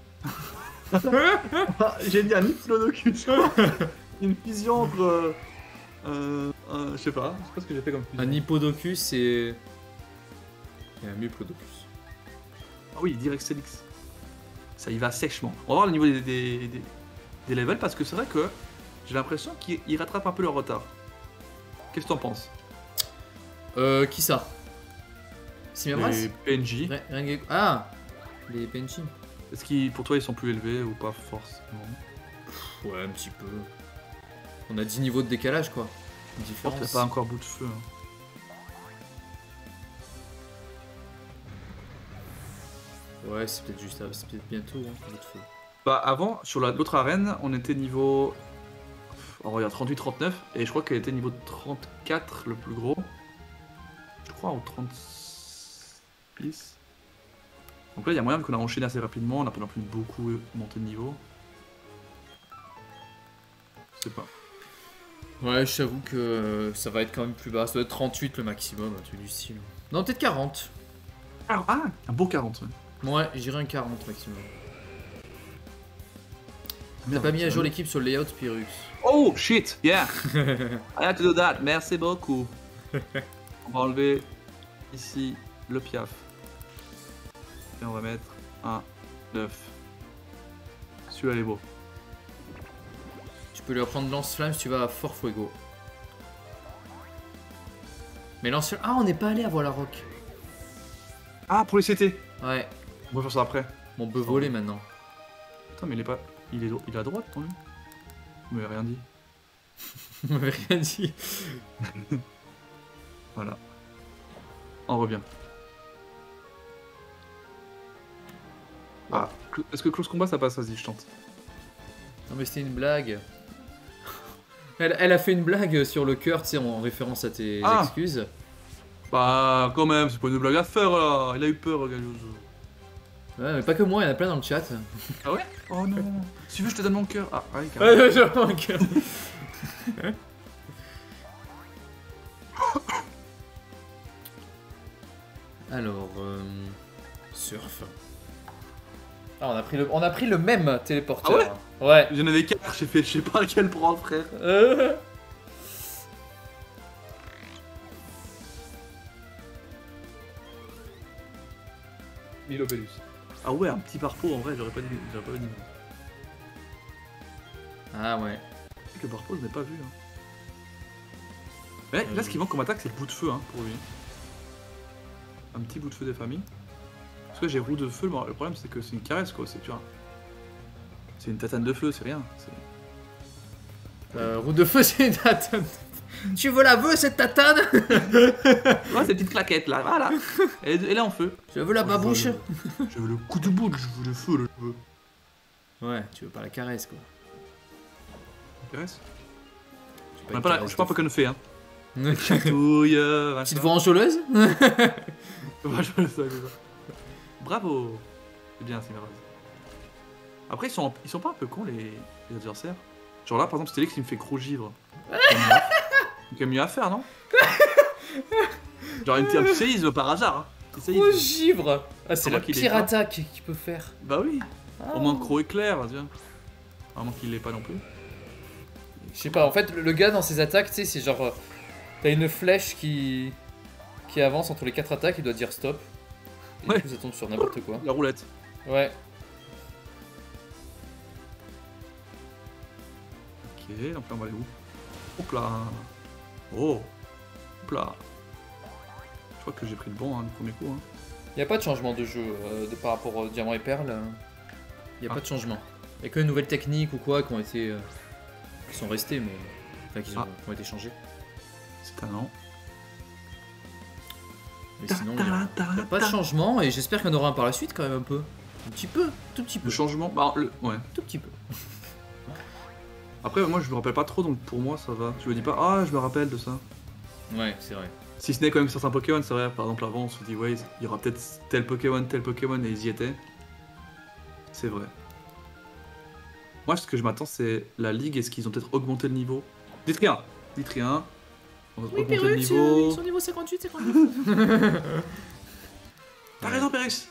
J'ai dit un Diplodocus. Une fusion entre. Euh, euh, un- je sais pas, je sais pas ce que j'ai fait comme fusion.
Un Hippodocus et... et un Muplodocus.
Ah oui, direct Célix. Ça y va sèchement. On va voir le niveau des, des, des, des levels parce que c'est vrai que j'ai l'impression qu'ils ils rattrapent un peu leur retard. Qu'est-ce que t'en penses?
Euh, qui ça? Simiabras?
Les P N J.
Re- Renge- Ah, les Penchi.
Est-ce qu'ils, pour toi, ils sont plus élevés ou pas forcément?
Ouais, un petit peu. On a dix niveaux de décalage, quoi. Une
Je pense qu'il
différence.
n'y a pas encore bout de feu. Hein.
Ouais, c'est peut-être juste, c'est peut-être bientôt, hein, bout de feu.
Bah avant, sur la- l'autre arène, on était niveau... On regarde trente-huit trente-neuf, et je crois qu'elle était niveau trente-quatre le plus gros. Je crois, ou trente-six. Donc là, il y a moyen qu'on a enchaîné assez rapidement, on n'a pas non plus beaucoup monté de niveau. Je sais pas.
Ouais, je t'avoue que euh, ça va être quand même plus bas. Ça doit être trente-huit le maximum, un truc du style. Non, peut-être quarante.
Ah, ah, un beau quarante, ouais.
Ouais, j'irai un quarante maximum. T'as
Merde,
pas mis à
ça
jour
va.
l'équipe sur le layout Pyrrhus.
Oh shit, yeah. I had to do that, merci beaucoup. On va enlever ici le piaf. Et on va mettre un neuf. Celui-là il est beau.
Tu peux lui reprendre lance-flamme si tu vas à Fort Fuego. Mais lance ah, on n'est pas allé à Voie la Roque.
Ah, pour les C T.
Ouais,
On va faire ça après.
on peut voler maintenant.
Putain, mais il est pas. Il est, dro- il est à droite, ton lui. Mais rien dit.
On m'avait rien dit.
Voilà. On revient. Ah, cl- est-ce que Close Combat ça passe? Vas-y, je tente.
Non mais c'était une blague. Elle, elle a fait une blague sur le cœur, tu sais, en référence à tes
Ah.
excuses.
Bah, quand même, c'est pas une blague à faire là. Il a eu peur, Galioso.
Ouais, mais pas que moi, il y en a plein dans le chat.
Ah ouais? Oh non. Si tu veux, je te donne mon cœur. Ah, ouais,
Ouais, ouais, j'ai un cœur. Alors, euh, surf. Ah, on a pris le, on a pris le même téléporteur. Ah ouais.
J'en avais quatre, j'ai fait, je sais pas lequel prendre, frère.
Euh.
Milopelus. Ah ouais, un petit parpo en vrai, j'aurais pas dit. J'aurais pas dit.
Ah ouais.
Que parpo, je n'ai pas vu. Hein. Mais là, ce qui manque comme attaque, c'est le bout de feu hein, pour lui. Un petit bout de feu des familles. Parce que j'ai roue de feu, le problème c'est que c'est une caresse quoi, c'est tu vois. C'est une tatane de feu, c'est rien. c'est-
Euh, roue de feu, c'est une tatane. Tu veux la veux cette tatane?
Ouais, ces petites claquettes là, voilà. Elle, elle est en feu.
Tu veux la babouche?
Je veux le coup de boule, je veux le feu, le feu.
Ouais, tu veux pas la caresse quoi.
Caresse.
Tu veux
On a
une
pas la- Je
caresse
suis pas
de
Pokémon fait hein.
feu.
Chatouille, euh,
Petite
machin.
voix enjôleuse?
Ouais, je le sais, c'est ça. Bravo. C'est bien, c'est merveilleux. Après, ils sont, ils sont pas un peu cons, les, les adversaires. Genre là, par exemple, Stélix, il me fait gros-givre. Donc, il y a mieux à faire, non? Genre, une petite séisme par hasard. Hein. Essaye
Oh,
de-
givre. Ah, c'est
Comment
la
qu'il est
pire
pas
attaque qu'il peut faire.
Bah oui.
Ah.
Au moins Croc éclair, tiens. À moins qu'il l'ait pas non plus.
Je sais pas, en fait, le gars dans ses attaques, tu sais, c'est genre. euh, T'as une flèche qui. qui avance entre les quatre attaques, il doit dire stop. Et
Ouais.
du coup, ça tombe sur n'importe quoi.
La roulette.
Ouais.
Ok, donc là on va aller où? Hop là. Oh. Hop là. Je crois que j'ai pris le bon hein, du premier coup. Hein.
Y a pas de changement de jeu euh, de, par rapport au diamant et perle. euh, Y a
Ah.
pas de changement. Y a que de nouvelles techniques ou quoi qui ont été. euh, qui sont restées, mais. Enfin, qui, ont,
Ah.
qui ont été changées.
C'est un an.
Mais sinon, y a, y a pas de changement et j'espère qu'il y en aura un par la suite quand même un peu. Un petit peu, tout petit peu.
Le changement. Bah, le... ouais.
Tout petit peu.
Après, moi je me rappelle pas trop donc pour moi ça va. Je me dis pas, ah, je me rappelle de ça.
Ouais, c'est vrai.
Si ce n'est quand même certains Pokémon, c'est vrai. Par exemple, avant on se dit, ouais, il y aura peut-être tel Pokémon, tel Pokémon et ils y étaient. C'est vrai. Moi, ce que je m'attends, c'est la ligue. Est-ce qu'ils ont peut-être augmenté le niveau? Dites rien. Dites rien. On va augmenter le niveau.
Ils sont niveau cinquante-huit, cinquante-neuf.
T'as raison, Pérus.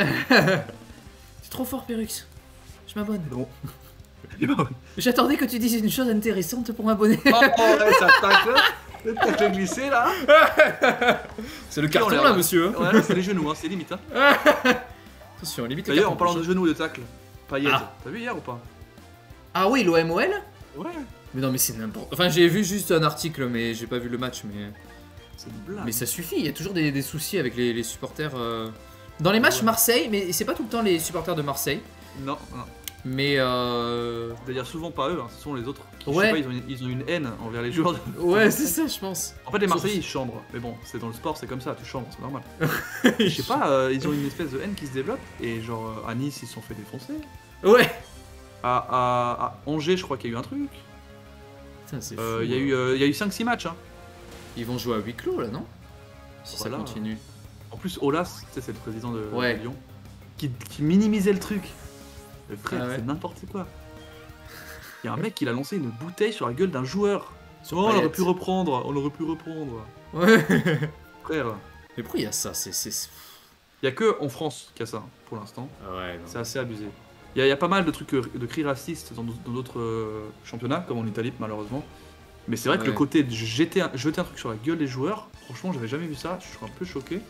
C'est trop fort, Pérux. Je m'abonne.
Bon. Et bah, ouais.
J'attendais que tu dises une chose intéressante pour m'abonner.
Oh, ouais, ça tacle. Le tacle glissé là.
C'est le
Qui on
carton
l'a,
là,
ouais.
monsieur.
Ouais, c'est les genoux, hein, c'est limite. Hein.
Attention, limite le
D'ailleurs, en
carton.
parlant de genoux et de tacle, Payet,
Ah.
t'as vu hier ou pas?
Ah oui, l'O M O L.
Ouais.
Mais non, mais c'est n'importe. Enfin, j'ai vu juste un article, mais j'ai pas vu le match. Mais,
C'est une blague.
mais ça suffit. Il y a toujours des, des soucis avec les, les supporters. euh, Dans les matchs
Ouais.
Marseille, mais c'est pas tout le temps les supporters de Marseille.
Non, non.
Mais euh...
D'ailleurs, souvent pas eux, hein, ce sont les autres. Qui,
Ouais.
Je sais pas, ils ont, une, ils ont une haine envers les joueurs. de-
ouais, c'est ça, je pense.
En fait, les Marseillais ils chambrent. Mais bon, c'est dans le sport, c'est comme ça, tu chambres, c'est normal. Je sais pas, euh, ils ont une espèce de haine qui se développe. Et genre, euh, à Nice, ils se sont fait défoncer.
Ouais.
À, à, à Angers, je crois qu'il y a eu un truc.
Putain, c'est
Euh,
fou,
Il y a
hein.
eu, euh, il y a eu cinq six matchs. Hein.
Ils vont jouer à huis clos là, non? Si
Voilà.
ça continue.
En plus, Olas, tu sais, c'est le président de,
Ouais.
de Lyon, qui, qui minimisait le truc. Le frère,
Ah ouais.
c'est n'importe quoi. Il y a un mec qui a lancé une bouteille sur la gueule d'un joueur.
Sur
Oh, on
Payet.
aurait pu reprendre, on aurait pu reprendre.
Ouais.
Frère,
Mais pourquoi il y a ça? C'est. c'est-
il y a que en France qu'il y a ça, pour l'instant.
Ah ouais, non.
C'est assez abusé. Il y, a, il y a pas mal de trucs, euh, de cris racistes dans dans d'autres euh, championnats, comme en Italie, malheureusement. Mais c'est vrai que
Ouais.
le côté de jeter un, jeter un truc sur la gueule des joueurs, franchement, j'avais jamais vu ça. Je suis un peu choqué.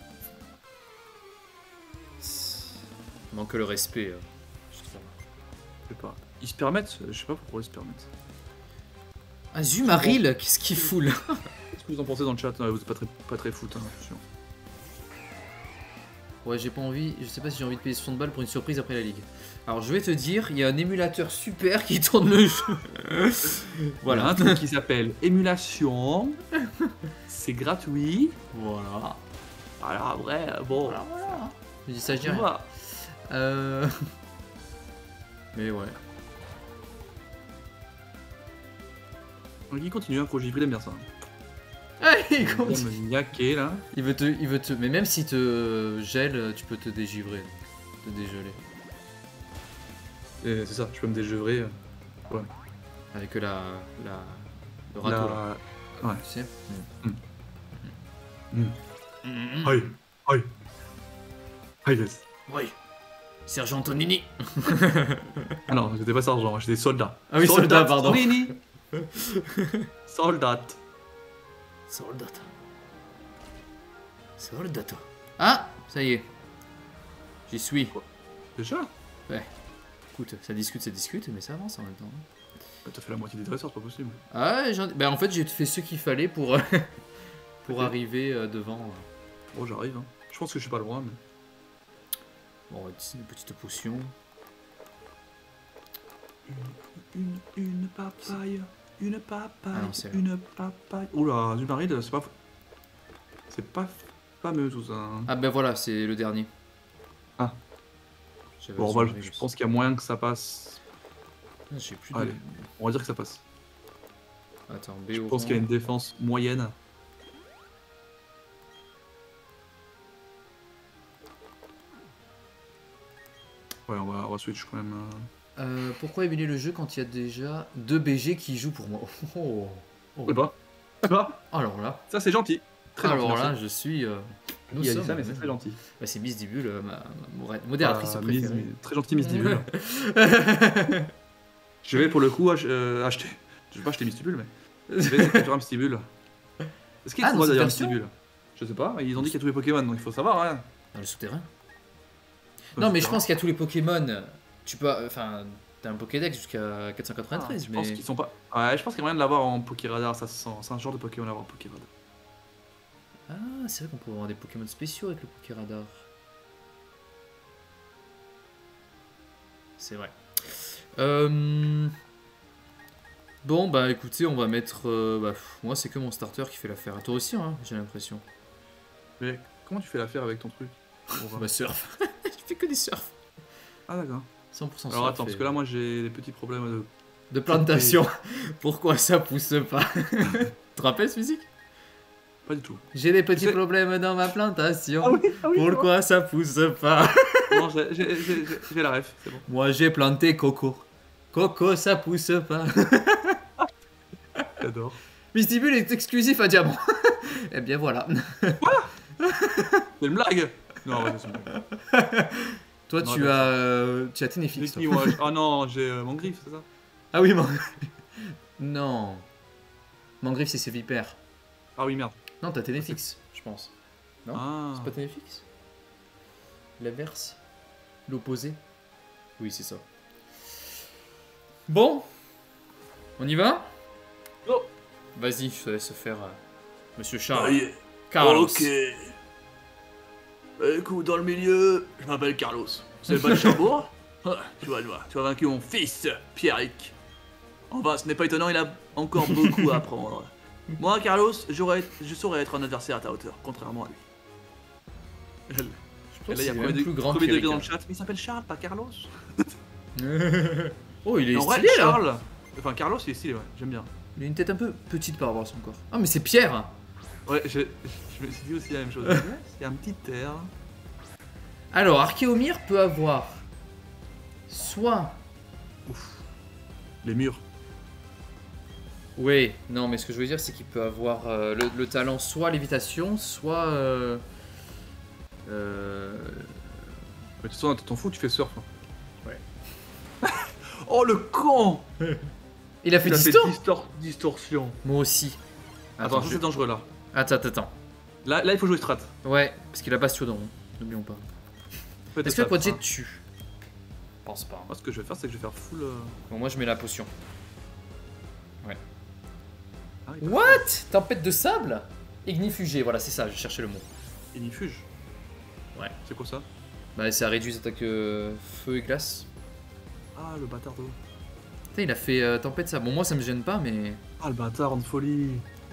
Manque le respect, euh, je trouve.
Je sais pas. Ils se permettent, je sais pas pourquoi ils se permettent.
Azumaril, qu'est-ce qu'il fout là?
Qu'est-ce que vous en pensez dans le chat? Ouais, vous êtes pas très, pas très foot, hein, je suis sûr.
Ouais, j'ai pas envie, je sais pas si j'ai envie de payer soixante balles pour une surprise après la ligue. Alors je vais te dire, il y a un émulateur super qui tourne le jeu.
Voilà,
Voilà.
un truc qui s'appelle émulation. C'est gratuit.
Voilà.
Alors après, bon,
Voilà, voilà. Je dis ça, je dis
tu
rien.
vois.
Euh... Mais ouais.
Donc il continue, hein, Crogivre, il aime bien ça.
Ah, il
Il aime
continue.
me niaquer, là.
Il veut te, il veut te, mais même si te gèle, tu peux te dégivrer, te dégeler
Et C'est ça, je peux me dégevrer. euh,
avec la, la, le râteau là.
La... Ouais.
Tu sais.
Mm.
Mm.
Aïe, aïe. Aïe, yes.
Oui. Sergent Antonini.
Ah non, j'étais pas sergent, j'étais soldat.
Ah oui, soldat, pardon.
Antonini. Soldat.
Soldat. Soldat. Ah, ça y est. J'y suis.
Déjà?
Écoute, ça discute, ça discute, mais ça avance en même temps.
Bah, T'as fait la moitié des dresseurs, c'est pas possible.
Ah, ouais, j'en- bah, en fait, j'ai fait ce qu'il fallait pour, euh, pour
Ok.
arriver euh, devant. euh.
Bon, j'arrive. Hein. Je pense que je suis pas loin, mais.
Bon, une petite potion.
Une, une papaye, une papaye,
Ah non, c'est-
une papaye. Oula, du baril, c'est pas. C'est pas fameux tout ça. hein.
Ah, ben voilà, c'est le dernier.
Ah.
J'avais
Bon,
le
bah,
souvenir
je
aussi.
pense qu'il y a moyen que ça passe.
Ah, j'ai plus
Allez.
de.
On va dire que ça passe.
Attends, B
Je
au
pense qu'il y a
rang.
une défense moyenne. Ouais, on va, on va switch quand même. euh.
Euh, pourquoi émuler le jeu quand il y a déjà deux B G qui jouent pour moi? Oh, oh.
Ouais, bah. Bah,
Alors là,
ça c'est gentil. Très
alors
gentil.
là,
merci.
je suis. euh, Nous
Il a dit
sommes,
ça, mais
ouais.
c'est très gentil.
Bah, c'est Miss Dibule, euh, ma, ma mora- modératrice
Ah,
préférée.
Miss- très gentil, Miss Dibule. Je vais pour le coup ach- euh, acheter. Je vais pas acheter Miss Dibule, mais. Je vais essayer de capturer un Miss Dibule. Est-ce qu'il
Ah,
est
dans
moi
cette
d'ailleurs Miss
version
Dibule? Je sais pas, ils ont dit qu'il y a tous les Pokémon, donc il faut savoir, hein.
Dans le souterrain.
Dans
Non,
le
mais je
souterrain.
pense qu'il y a tous les Pokémon. Tu peux. Enfin, t'as un Pokédex jusqu'à quatre cent
Ah,
quatre-vingt-treize,
je
mais.
pense qu'ils sont pas. Ouais, je pense qu'il y a moyen de l'avoir en Pokéradar, ça se sent. C'est un genre de Pokémon à avoir en Pokéradar.
Ah, c'est vrai qu'on peut avoir des Pokémon spéciaux avec le Pokéradar. C'est vrai. Euh... Bon, bah écoutez, on va mettre. euh, bah, pff, moi, c'est que mon starter qui fait l'affaire. Toi aussi, hein, j'ai l'impression.
Mais comment tu fais l'affaire avec ton truc? On va-
Bah, surf. Je fais que des surf.
Ah, d'accord.
cent pour cent
Alors
surf.
attends, parce
et-
que là, moi j'ai des petits problèmes de.
De plantation. Pourquoi ça pousse pas? Tu te rappelles ce musique?
Pas du tout.
J'ai des petits
C'est-
problèmes dans ma plantation.
ah oui,
Pourquoi ça pousse pas?
Non, j'ai- j'ai j'ai- j'ai- j'ai la ref, c'est bon.
Moi j'ai planté coco. Coco ça pousse pas.
J'adore.
Mistibule est exclusif à Diamant. Eh bien voilà.
C'est une blague. Non, ouais, c'est une blague.
Toi
Non,
tu
attends,
as euh, tu as Ténéfix.
Nick
toi.
Me, ouais. Ah non, j'ai euh, mon griffe, c'est ça?
Ah oui, mon... Non. Mangriffe c'est ses vipères.
Ah oui, merde.
Non, t'as Ténéfix, je pense. Non
Ah.
C'est pas Ténéfix? L'inverse? L'opposé? Oui, c'est ça. Bon. On y va?
Oh.
Vas-y, je te laisse faire. euh, Monsieur Charles.
Ah, yeah.
Carlos.
Ok. Bah, écoute, dans le milieu, je m'appelle Carlos. C'est pas le Cherbourg? Ah, tu vas le voir, tu as vaincu mon fils, Pierrick. Enfin, ce n'est pas étonnant, il a encore beaucoup à apprendre. Moi, Carlos, j'aurais, je saurais être un adversaire à ta hauteur, contrairement à lui.
Je
Et
pense
là, il y a
qu'il est
premier,
même
de-
plus grand
premier
que
degré dans le
Pierrick,
chat, mais il s'appelle Charles, pas Carlos.
hein. Oh, il est
En vrai,
stylé là.
Charles, enfin Carlos, il est stylé, ouais, j'aime bien.
Il a une tête un peu petite par rapport à son corps. Ah, mais c'est Pierre.
Ouais, je, je me suis dit aussi la même chose. Il y a un petit air.
Alors, Archéomir peut avoir soit.
Les murs.
Oui, non, mais ce que je veux dire, c'est qu'il peut avoir euh, le, le talent soit lévitation, soit. Euh... euh,
Mais de toute façon, t'en fous, tu fais surf. hein.
Ouais.
Oh le con!
Il a fait
Il a fait
disto.
distor- distorsion.
Moi aussi.
Attends, ça
je-
c'est dangereux là.
Attends, attends, attends.
Là, là il faut jouer strat.
Ouais, parce qu'il a Bastiodon, n'oublions pas.
Faites
Est-ce que
strat,
Quadjet
hein.
tue? Je pense pas.
Moi, ce que je vais faire, c'est que je vais faire full. euh,
Bon, moi je mets la potion.
Ah, il
What? Tempête de sable? Ignifugé, voilà, c'est ça, je cherchais le mot.
Ignifuge.
Ouais.
C'est quoi ça?
Bah, ça réduit les attaques euh, feu et glace.
Ah, le bâtard d'eau.
Putain, il a fait euh, tempête de sable. Bon, moi ça me gêne pas, mais.
Ah, le bâtard en folie.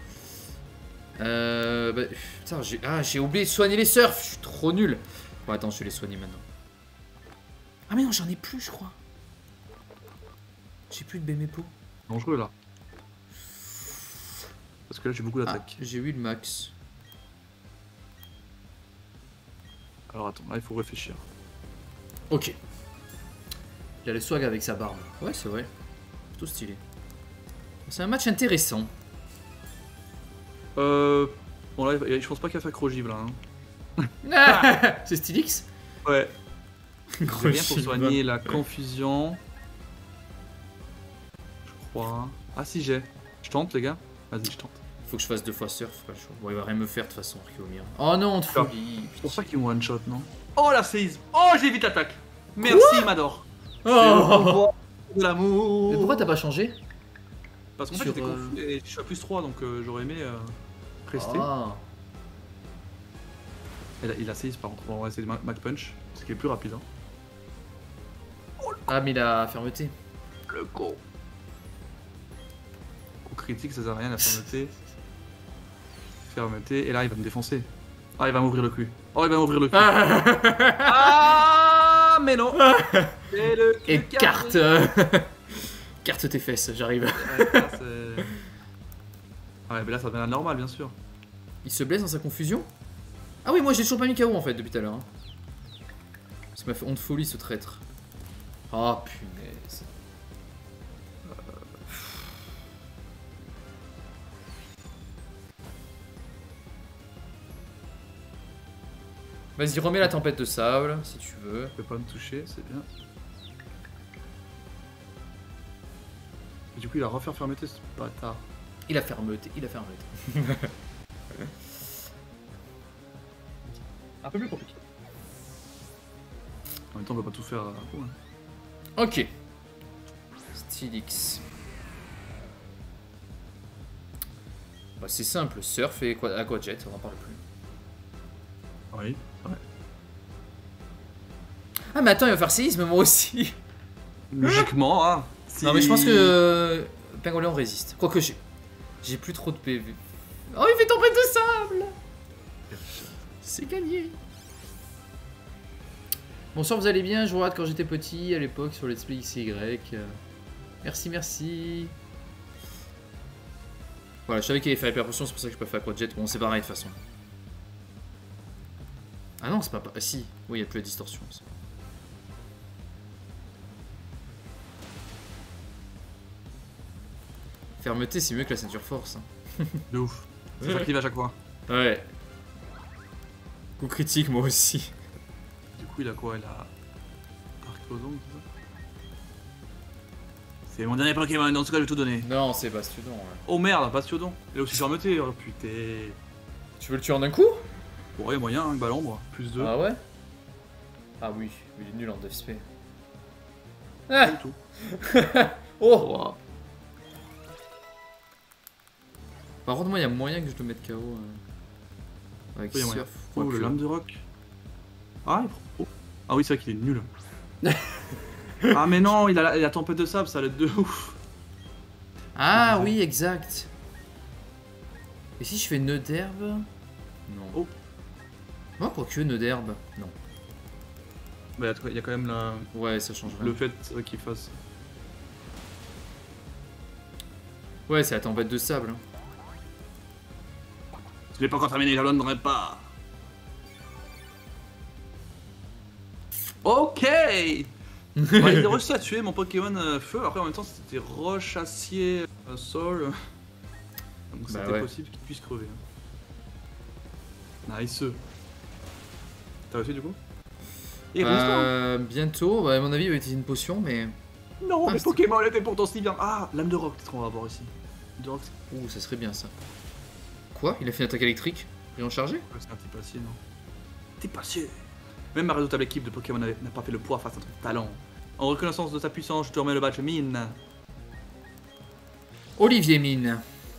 Euh. Bah, putain, j'ai ah, j'ai oublié de soigner les surfs, je suis trop nul. Bon, attends, je vais les soigner maintenant. Ah, mais non, j'en ai plus, je crois. J'ai plus de Bémépo.
Dangereux là. Parce que là, j'ai beaucoup
Ah,
d'attaques.
j'ai eu le max.
Alors attends, là, il faut réfléchir.
Ok. Il a le swag avec sa barbe. Ouais, c'est vrai. Plutôt stylé. C'est un match intéressant.
Euh. Bon, là, je pense pas qu'il va faire Crogive là. Hein.
Ah c'est Stylix.
Ouais. J'ai rien pour
Crogive.
soigner la confusion. Je crois. Ah, si j'ai. Je tente, les gars. Vas-y, je tente.
Faut que je fasse deux fois surf, pas le choix. Bon, il va rien me faire de toute façon, Archéomir. Oh non, de folie.
C'est pour ça qu'il me one shot, non? Oh la séisme! Oh, j'ai vite l'attaque! Merci, Mador! C'est le
Oh
pouvoir de l'amour!
Mais pourquoi t'as pas changé?
Parce qu'en fait,
sur,
j'étais
euh,
confus et je suis à plus trois, donc euh, j'aurais aimé euh, rester.
Ah.
Et là, il a séisme par contre. Bon, on va essayer de Mac Mac Punch, ce qui est plus rapide. Hein.
Ah, mais la fermeté.
Le con! Coup critique, ça sert à rien, la fermeté. Fermeté, et là, il va me défoncer. Ah, il va m'ouvrir le cul. Oh, il va m'ouvrir le cul. Ah, mais non! C'est le cul
Et
qui
carte
arrive.
Carte tes fesses, j'arrive.
Ouais, ça, c'est- Ah ouais, mais là ça devient normal, bien sûr.
Il se blesse dans sa confusion? Ah oui, moi j'ai toujours pas mis K O en fait depuis tout à l'heure. Hein. Ça m'a fait honte folie ce traître. Ah punaise. Vas-y, remets la tempête de sable, si tu veux.
Je peux pas me toucher, c'est bien. Et du coup, il a refaire fermeté ce bâtard.
Il a fermeté, il a fermeté.
Un peu plus compliqué. En même temps, on peut pas tout faire à coup. Hein.
Ok. Stylix. Bah, c'est simple, surf et aqua- aquajet, on en parle plus.
Oui, ouais.
Ah mais attends, il va faire séisme moi aussi.
Logiquement, hein. Si...
Non mais je pense que euh, Pingolin résiste. Quoique j'ai j'ai plus trop de P V. Oh il fait tomber de sable. C'est gagné. Bonsoir, vous allez bien? Je vous regarde quand j'étais petit à l'époque sur Let's Play X Y. Merci, merci. Voilà, je savais qu'il allait faire hyper pression, c'est pour ça que je peux faire Aquajet. Bon, c'est pareil de toute façon. Ah non, c'est pas... Ah si, oui, il n'y a plus la distorsion. Fermeté, c'est mieux que la ceinture force. Hein.
De ouf. Ça s'active à chaque fois.
Ouais. Coup critique, moi aussi.
Du coup, il a quoi? Il a... Arctodon, c'est ça? C'est mon dernier Pokémon, dans ce cas, je vais tout donner.
Non, c'est Bastiodon, ouais.
Oh merde, Bastiodon. Il a aussi fermeté, oh putain.
Tu veux le tuer en un coup?
Bon, ouais, moyen, hein, Balambre, plus deux.
Ah ouais? Ah oui, il est nul en Death Spray. Ah
Du tout.
Oh
Wow.
Par contre, moi, il y a moyen que je le mette K O. Euh... Avec
Oui, y a moyen.
surf.
Oh, le lame de roc. Ah, il prend... oh. Ah oui, c'est vrai qu'il est nul. Ah, mais non, il a la, la tempête de sable, ça va être de ouf.
Ah oui, exact. Et si je fais nœud d'herbe? Non.
Oh.
Moi, quoique nœud d'herbe. Non.
Bah, il y a quand même la...
Ouais, ça change rien.
le fait euh, qu'il fasse.
Ouais, c'est la tempête de sable. Hein.
Je l'ai pas encore terminé, j'abandonnerai pas. Ok. Bah, il a réussi à tuer mon Pokémon euh, feu, après en même temps c'était roche, acier, euh, sol. Donc
Bah
c'était
ouais.
possible qu'il puisse crever. Hein. Nice. T'as réussi du coup? Il résiste pas, hein.
Euh, bientôt, bah, à mon avis, il va utiliser une potion, mais...
Non,
Ah,
mais
c'était-
Pokémon était pourtant si bien. Ah, lame de roc, qu'est-ce qu'on va avoir ici? De roc, c'est
Ouh, ça serait bien, ça. Quoi? Il a fait une attaque électrique? Rayon chargé?
ouais, c'est un petit passier, non? T'es passier. Même ma redoutable équipe de Pokémon n'a n'a pas fait le poids face à ton talent. En reconnaissance de ta puissance, je te remets le badge mine.
Olivier Mine.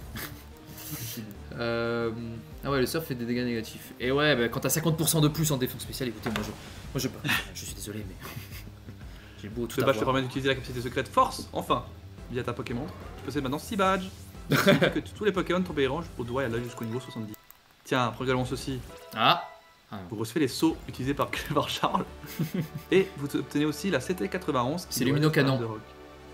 euh... Ah ouais, le surf fait des dégâts négatifs. Et ouais, bah, quand t'as cinquante pour cent de plus en défense spéciale, écoutez, moi je... Moi je... je suis désolé, mais... J'ai beau tout
Ce badge te
avoir.
permet d'utiliser la capacité secrète Force, enfin, via ta Pokémon. Tu possèdes maintenant six badges. Ce qui signifie que tous les Pokémon t'obéiront au doigt et à l'œil jusqu'au niveau soixante-dix. Tiens, prenez également ceci.
Ah, ah.
Vous recevez les sauts utilisés par, par Charles. Et vous obtenez aussi la C T quatre-vingt-onze. qui
C'est
doit
Lumino
être l'arme
Canon.
de roc.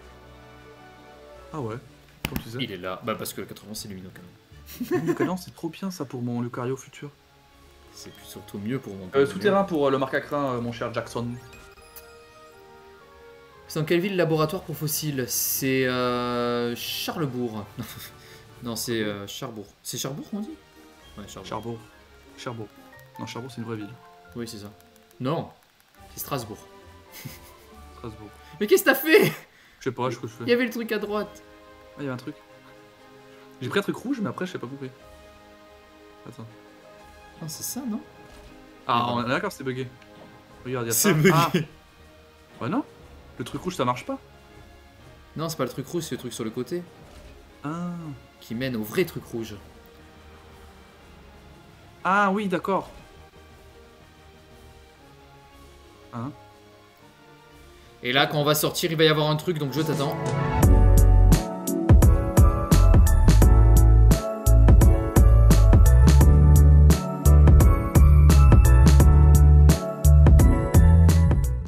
Ah ouais, comme tu disais.
Il est là. Bah parce que le quatre-vingts c'est Lumino Canon.
Lumino Canon, c'est trop bien ça pour mon Lucario futur.
C'est plus surtout mieux pour mon...
Euh, souterrain pour euh, le marque à crin, euh, mon cher Jackson.
C'est dans quelle ville le laboratoire pour fossiles? C'est euh, Charlebourg. Non, c'est euh, Charbourg. C'est Charbourg on dit? Ouais, Charbourg.
Cherbourg. Cherbourg. Non, Cherbourg, c'est une vraie ville.
Oui, c'est ça. Non, c'est Strasbourg.
Strasbourg.
Mais qu'est-ce que t'as fait?
Je sais pas, je sais ce que je fais.
Il y avait le truc à droite.
Ah, il y avait un truc. J'ai pris un truc rouge, mais après, je sais pas compris. Attends.
Ah, c'est ça, non?
Ah, on est d'accord, c'est bugué. Regarde, il y a ça.
C'est bugué.
Ah. Ouais, non. Le truc rouge, ça marche pas.
Non, c'est pas le truc rouge, c'est le truc sur le côté.
Ah.
Qui mène au vrai truc rouge.
Ah oui, d'accord. Hein?
Et là, quand on va sortir, il va y avoir un truc, donc je t'attends.